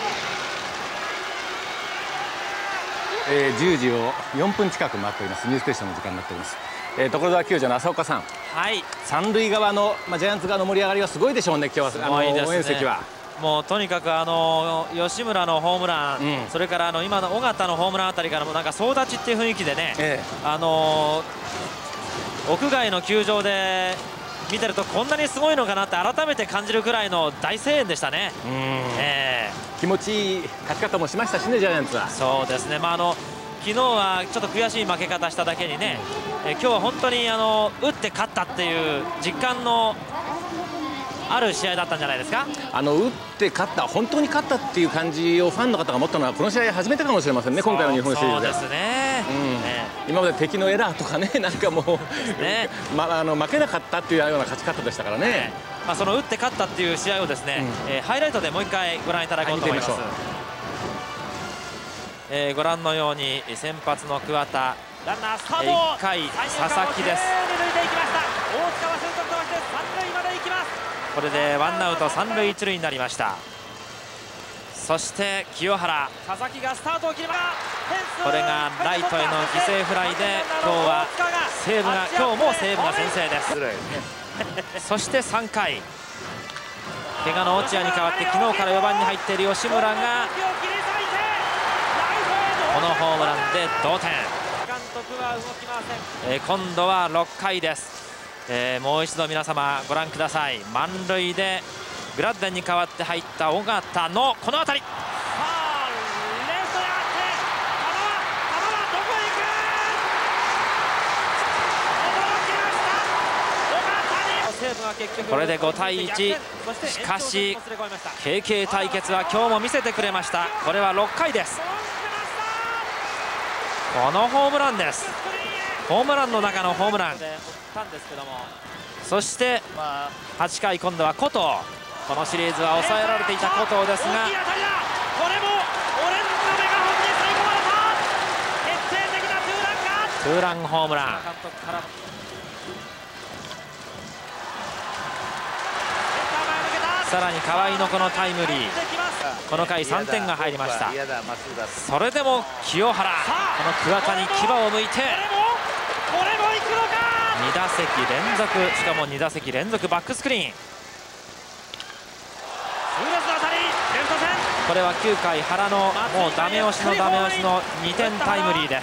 えー、じゅうじをよんぷん近く回っております。ニュースステーションの時間になっております。えー、所沢球場の浅岡さん、 はい、 三塁側の、まあ、ジャイアンツ側の盛り上がりはすごいでしょうね、今日は。あの応援席はもうとにかくあの吉村のホームラン、うん、それからあの今の尾形のホームランあたりからもなんか総立ちっていう雰囲気でね、ええ、あの屋外の球場で見てるとこんなにすごいのかなって改めて感じるくらいの大声援でしたね。うん、えー、気持ちいい勝ち方もしましたしね、ジャイアンツは。 そうですね、まあ、あの昨日はちょっと悔しい負け方しただけにね、え今日は本当にあの打って勝ったっていう実感のある試合だったんじゃないですか。 あの打って勝った、本当に勝ったっていう感じをファンの方が持ったのはこの試合初めてかもしれませんね、今回の日本シリーズで。 そうですね、うんね、 今まで敵のエラーとかね、なんかもう、ねま、あの負けなかったっていうような勝ち方でしたからね。ね、 まあ、その打って勝ったっていう試合をですね、うん、えー、ハイライトでもう一回ご覧いただこうと思います。えー、ご覧のように先発の桑田、ランナースタート、いっかい佐々木です。これでワンアウト三塁一塁になりました。そして清原、佐々木がスタートを切りました。これがライトへの犠牲フライで今日は西武が今日も西武が先制です。そしてさんかい、怪我の落合に代わって昨日からよばんに入っている吉村がこのホームランで同点。えー、今度はろっかいです。えー、もう一度皆様ご覧ください。満塁でグラッデンに代わって入った尾形のこの当たり、これでごたいいち。しかし ケーケー 対決は今日も見せてくれました。これはろっかいです。このホームランです。ホームランの中のホームラン。そしてはちかい、今度は古藤。このシリーズは抑えられていた古藤ですが、ツーランホームラン。さらに河合のこのタイムリー、この回さんてんが入りました。それでも清原、この桑田に牙を向いてに打席連続、しかもに打席連続バックスクリーン。これはきゅうかい原のもうダメ押しのダメ押しのにてんタイムリーです。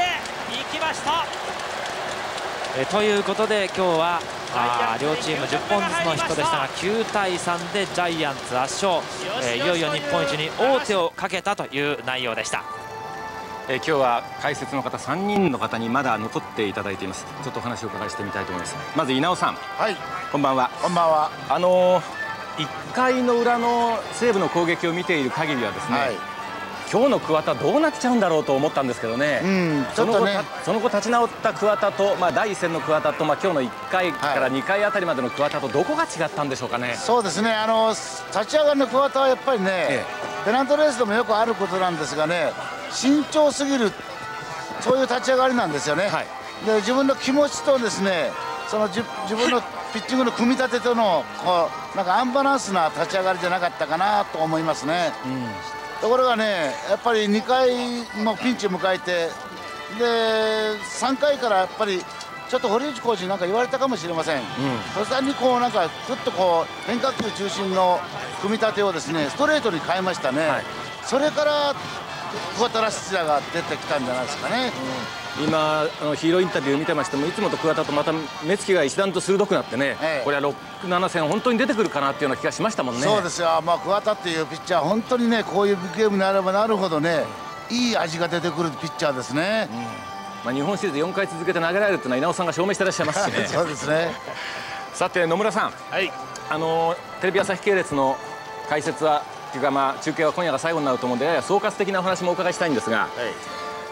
えということで今日はあ両チームじゅっぽんずつのヒットでしたがきゅうたいさんでジャイアンツ圧勝、えー、いよいよ日本一に王手をかけたという内容でした。 えー、今日は解説の方さんにんの方にまだ残っていただいています。ちょっとお話をお伺いしてみたいと思います。まず稲尾さん、 はい、 こんばんは。 こんばんは。 あのー、いっかいの裏の西武の攻撃を見ている限りはですね、はい、今日の桑田どうなっちゃうんだろうと思ったんですけどね、うん、ちょっとねその後立ち直った桑田と、まあ、だいいっ戦の桑田と、まあ、今日のいっかいからにかいあたりまでの桑田とどこが違ったんでしょうかね。 そうですね、あの立ち上がりの桑田はやっぱりね、ええ、ペナントレースでもよくあることなんですがね、慎重すぎる、そういう立ち上がりなんですよね。はい、で自分の気持ちとですね、そのじ自分のピッチングの組み立てとのこうなんかアンバランスな立ち上がりじゃなかったかなと思いますね。うん、ところがね、やっぱりにかいもピンチを迎えて、でさんかいからやっぱりちょっと堀内コーチに何か言われたかもしれません。途端、うん、にこうなんかぐっとこう変化球中心の組み立てをですねストレートに変えましたね。はい、それから桑田らしさが出てきたんじゃないですかね。 うん、今あのヒーローインタビュー見てましてもいつもと桑田とまた目つきが一段と鋭くなってね、ええ、これはろく、なな戦本当に出てくるかなっていうような気がしましたもんね。 そうですよ、まあ、桑田っていうピッチャー本当にねこういうビッグゲームになればなるほどねいい味が出てくるピッチャーですね。うん、 まあ日本シリーズよんかい続けて投げられるっていうのは稲尾さんが証明してらっしゃいますしね。 そうですね。 さて野村さん、はい、あのテレビ朝日系列の解説はというか、まあ中継は今夜が最後になると思うのでやや総括的なお話もお伺いしたいんですが、はい、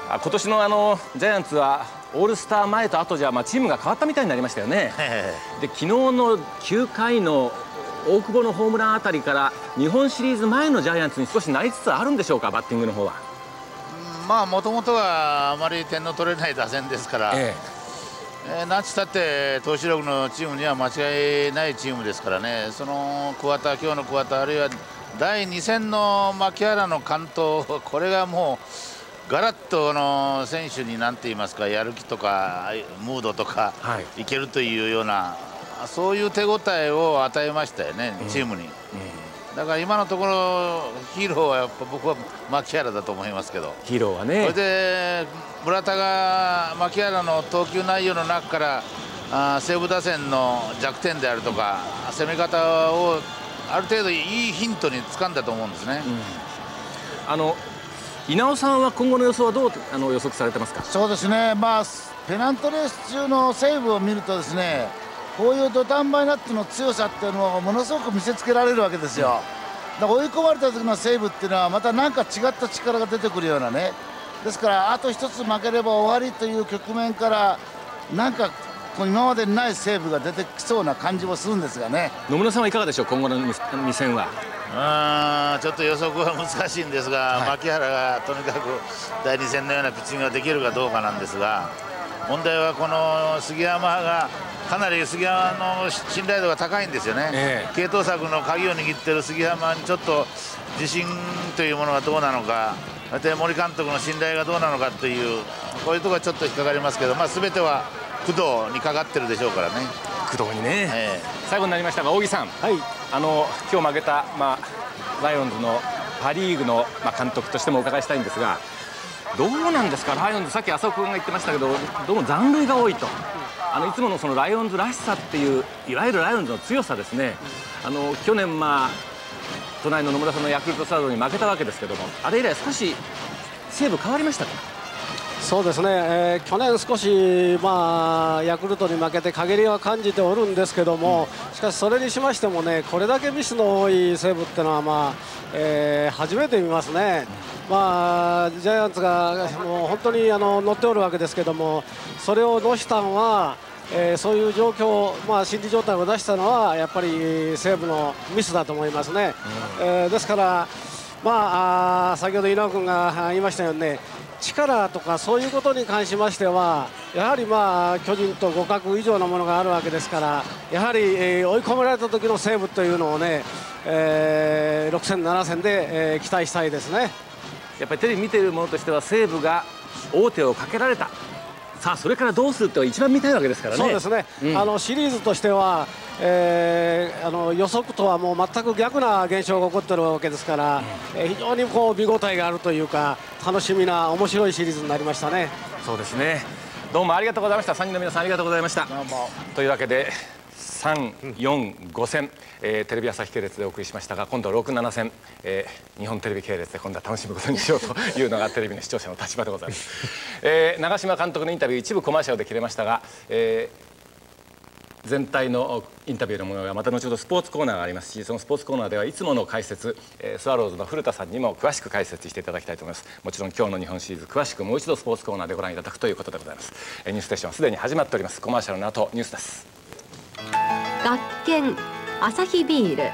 あ今年のあのジャイアンツはオールスター前と後じゃ、まあ、チームが変わったみたいになりましたよね。で昨日のきゅうかいの大久保のホームランあたりから日本シリーズ前のジャイアンツに少しなりつつあるんでしょうか、バッティングの方は。 まあもともとはあまり点の取れない打線ですから、えええー、なんつったって投手力のチームには間違いないチームですからね。その桑田、今日の桑田、あるいはだいに戦の牧原の完投、これがもうガラッとの選手に何て言いますか、やる気とかムードとか、はい、いけるというような、そういう手応えを与えましたよね、チームに。うんうん、だから今のところヒーローはやっぱ僕は牧原だと思いますけど、 ヒーローはね。 それで村田が牧原の投球内容の中からあ西武打線の弱点であるとか攻め方をある程度いいヒントに掴んだと思うんですね。 うん、あの稲尾さんは今後の予想はどうあの予測されてますか。 そうですね、まあ、ペナントレース中の西武を見るとですね、こういう土壇場になっての強さっていうのをものすごく見せつけられるわけですよ。だから追い込まれた時の西武っていうのはまた何か違った力が出てくるようなね。ですからあと一つ負ければ終わりという局面からなんか今までにない西武が出てきそうな感じもするんですがね。 野村さんはいかがでしょう、今後のに戦は。 あちょっと予測は難しいんですが、はい、牧原がとにかくだいに戦のようなピッチングができるかどうかなんですが、問題はこの杉山がかなり杉山の信頼度が高いんですよね。ええ、継投策の鍵を握っている杉山にちょっと自信というものがどうなのか、で森監督の信頼がどうなのかという、こういうところがちょっと引っかかりますけど、まあ、全ては工藤にかかってるでしょうからね。 工藤にね、ええ、最後になりましたが、扇さん、はい、あの今日負けた、まあ、ライオンズのパ・リーグの、まあ、監督としてもお伺いしたいんですが、どうなんですか、ライオンズ、さっき浅尾君が言ってましたけど、どうも残塁が多いと。あのいつものそのライオンズらしさっていう、いわゆるライオンズの強さですね。あの去年、まあ、隣の野村さんのヤクルトスワローズに負けたわけですけども、あれ以来少し西武変わりましたか。 そうですね、えー、去年少し、まあ、ヤクルトに負けて陰りは感じておるんですけども、うん、しかしそれにしましてもね、これだけミスの多い西武っていうのは、まあえー、初めて見ますね。うん、まあ、ジャイアンツがもう本当にあの乗っておるわけですけども、それを乗したのは、えー、そういう状況、まあ、心理状態を出したのはやっぱり西武のミスだと思いますね。うん、えー、ですから、まあ、あ先ほど稲尾君が言いましたようにね、力とかそういうことに関しましてはやはりまあ巨人と互角以上のものがあるわけですから、やはり、えー、追い込められた時の西武というのをね、えー、ろく戦なな戦で、えー、期待したいですね。 やっぱりテレビ見ているものとしては西武が王手をかけられた、さあそれからどうするって一番見たいわけですからね。 そうですね、うん、あのシリーズとしては、えー、あの予測とはもう全く逆な現象が起こっているわけですから、うん、えー、非常にこう見応えがあるというか楽しみな面白いシリーズになりましたね。 そうですね、どうもありがとうございました。さんにんの皆さんありがとうございました。というわけでさん、よん、ご戦、えー、テレビ朝日系列でお送りしましたが、今度はろく、なな戦、えー、日本テレビ系列で今度は楽しむことにしようというのがテレビの視聴者の立場でございます。えー、長嶋監督のインタビュー一部コマーシャルで切れましたが、えー、全体のインタビューの模様はまた後ほどスポーツコーナーがありますし、そのスポーツコーナーではいつもの解説、えー、スワローズの古田さんにも詳しく解説していただきたいと思います。もちろん今日の日本シリーズ詳しくもう一度スポーツコーナーでご覧いただくということでございます。えー、ニュースステーションはすでに始まっております。コマーシャルの後ニュースです。 学研アサヒビール、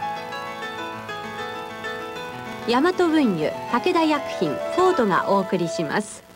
大和運輸、武田薬品、フォードがお送りします。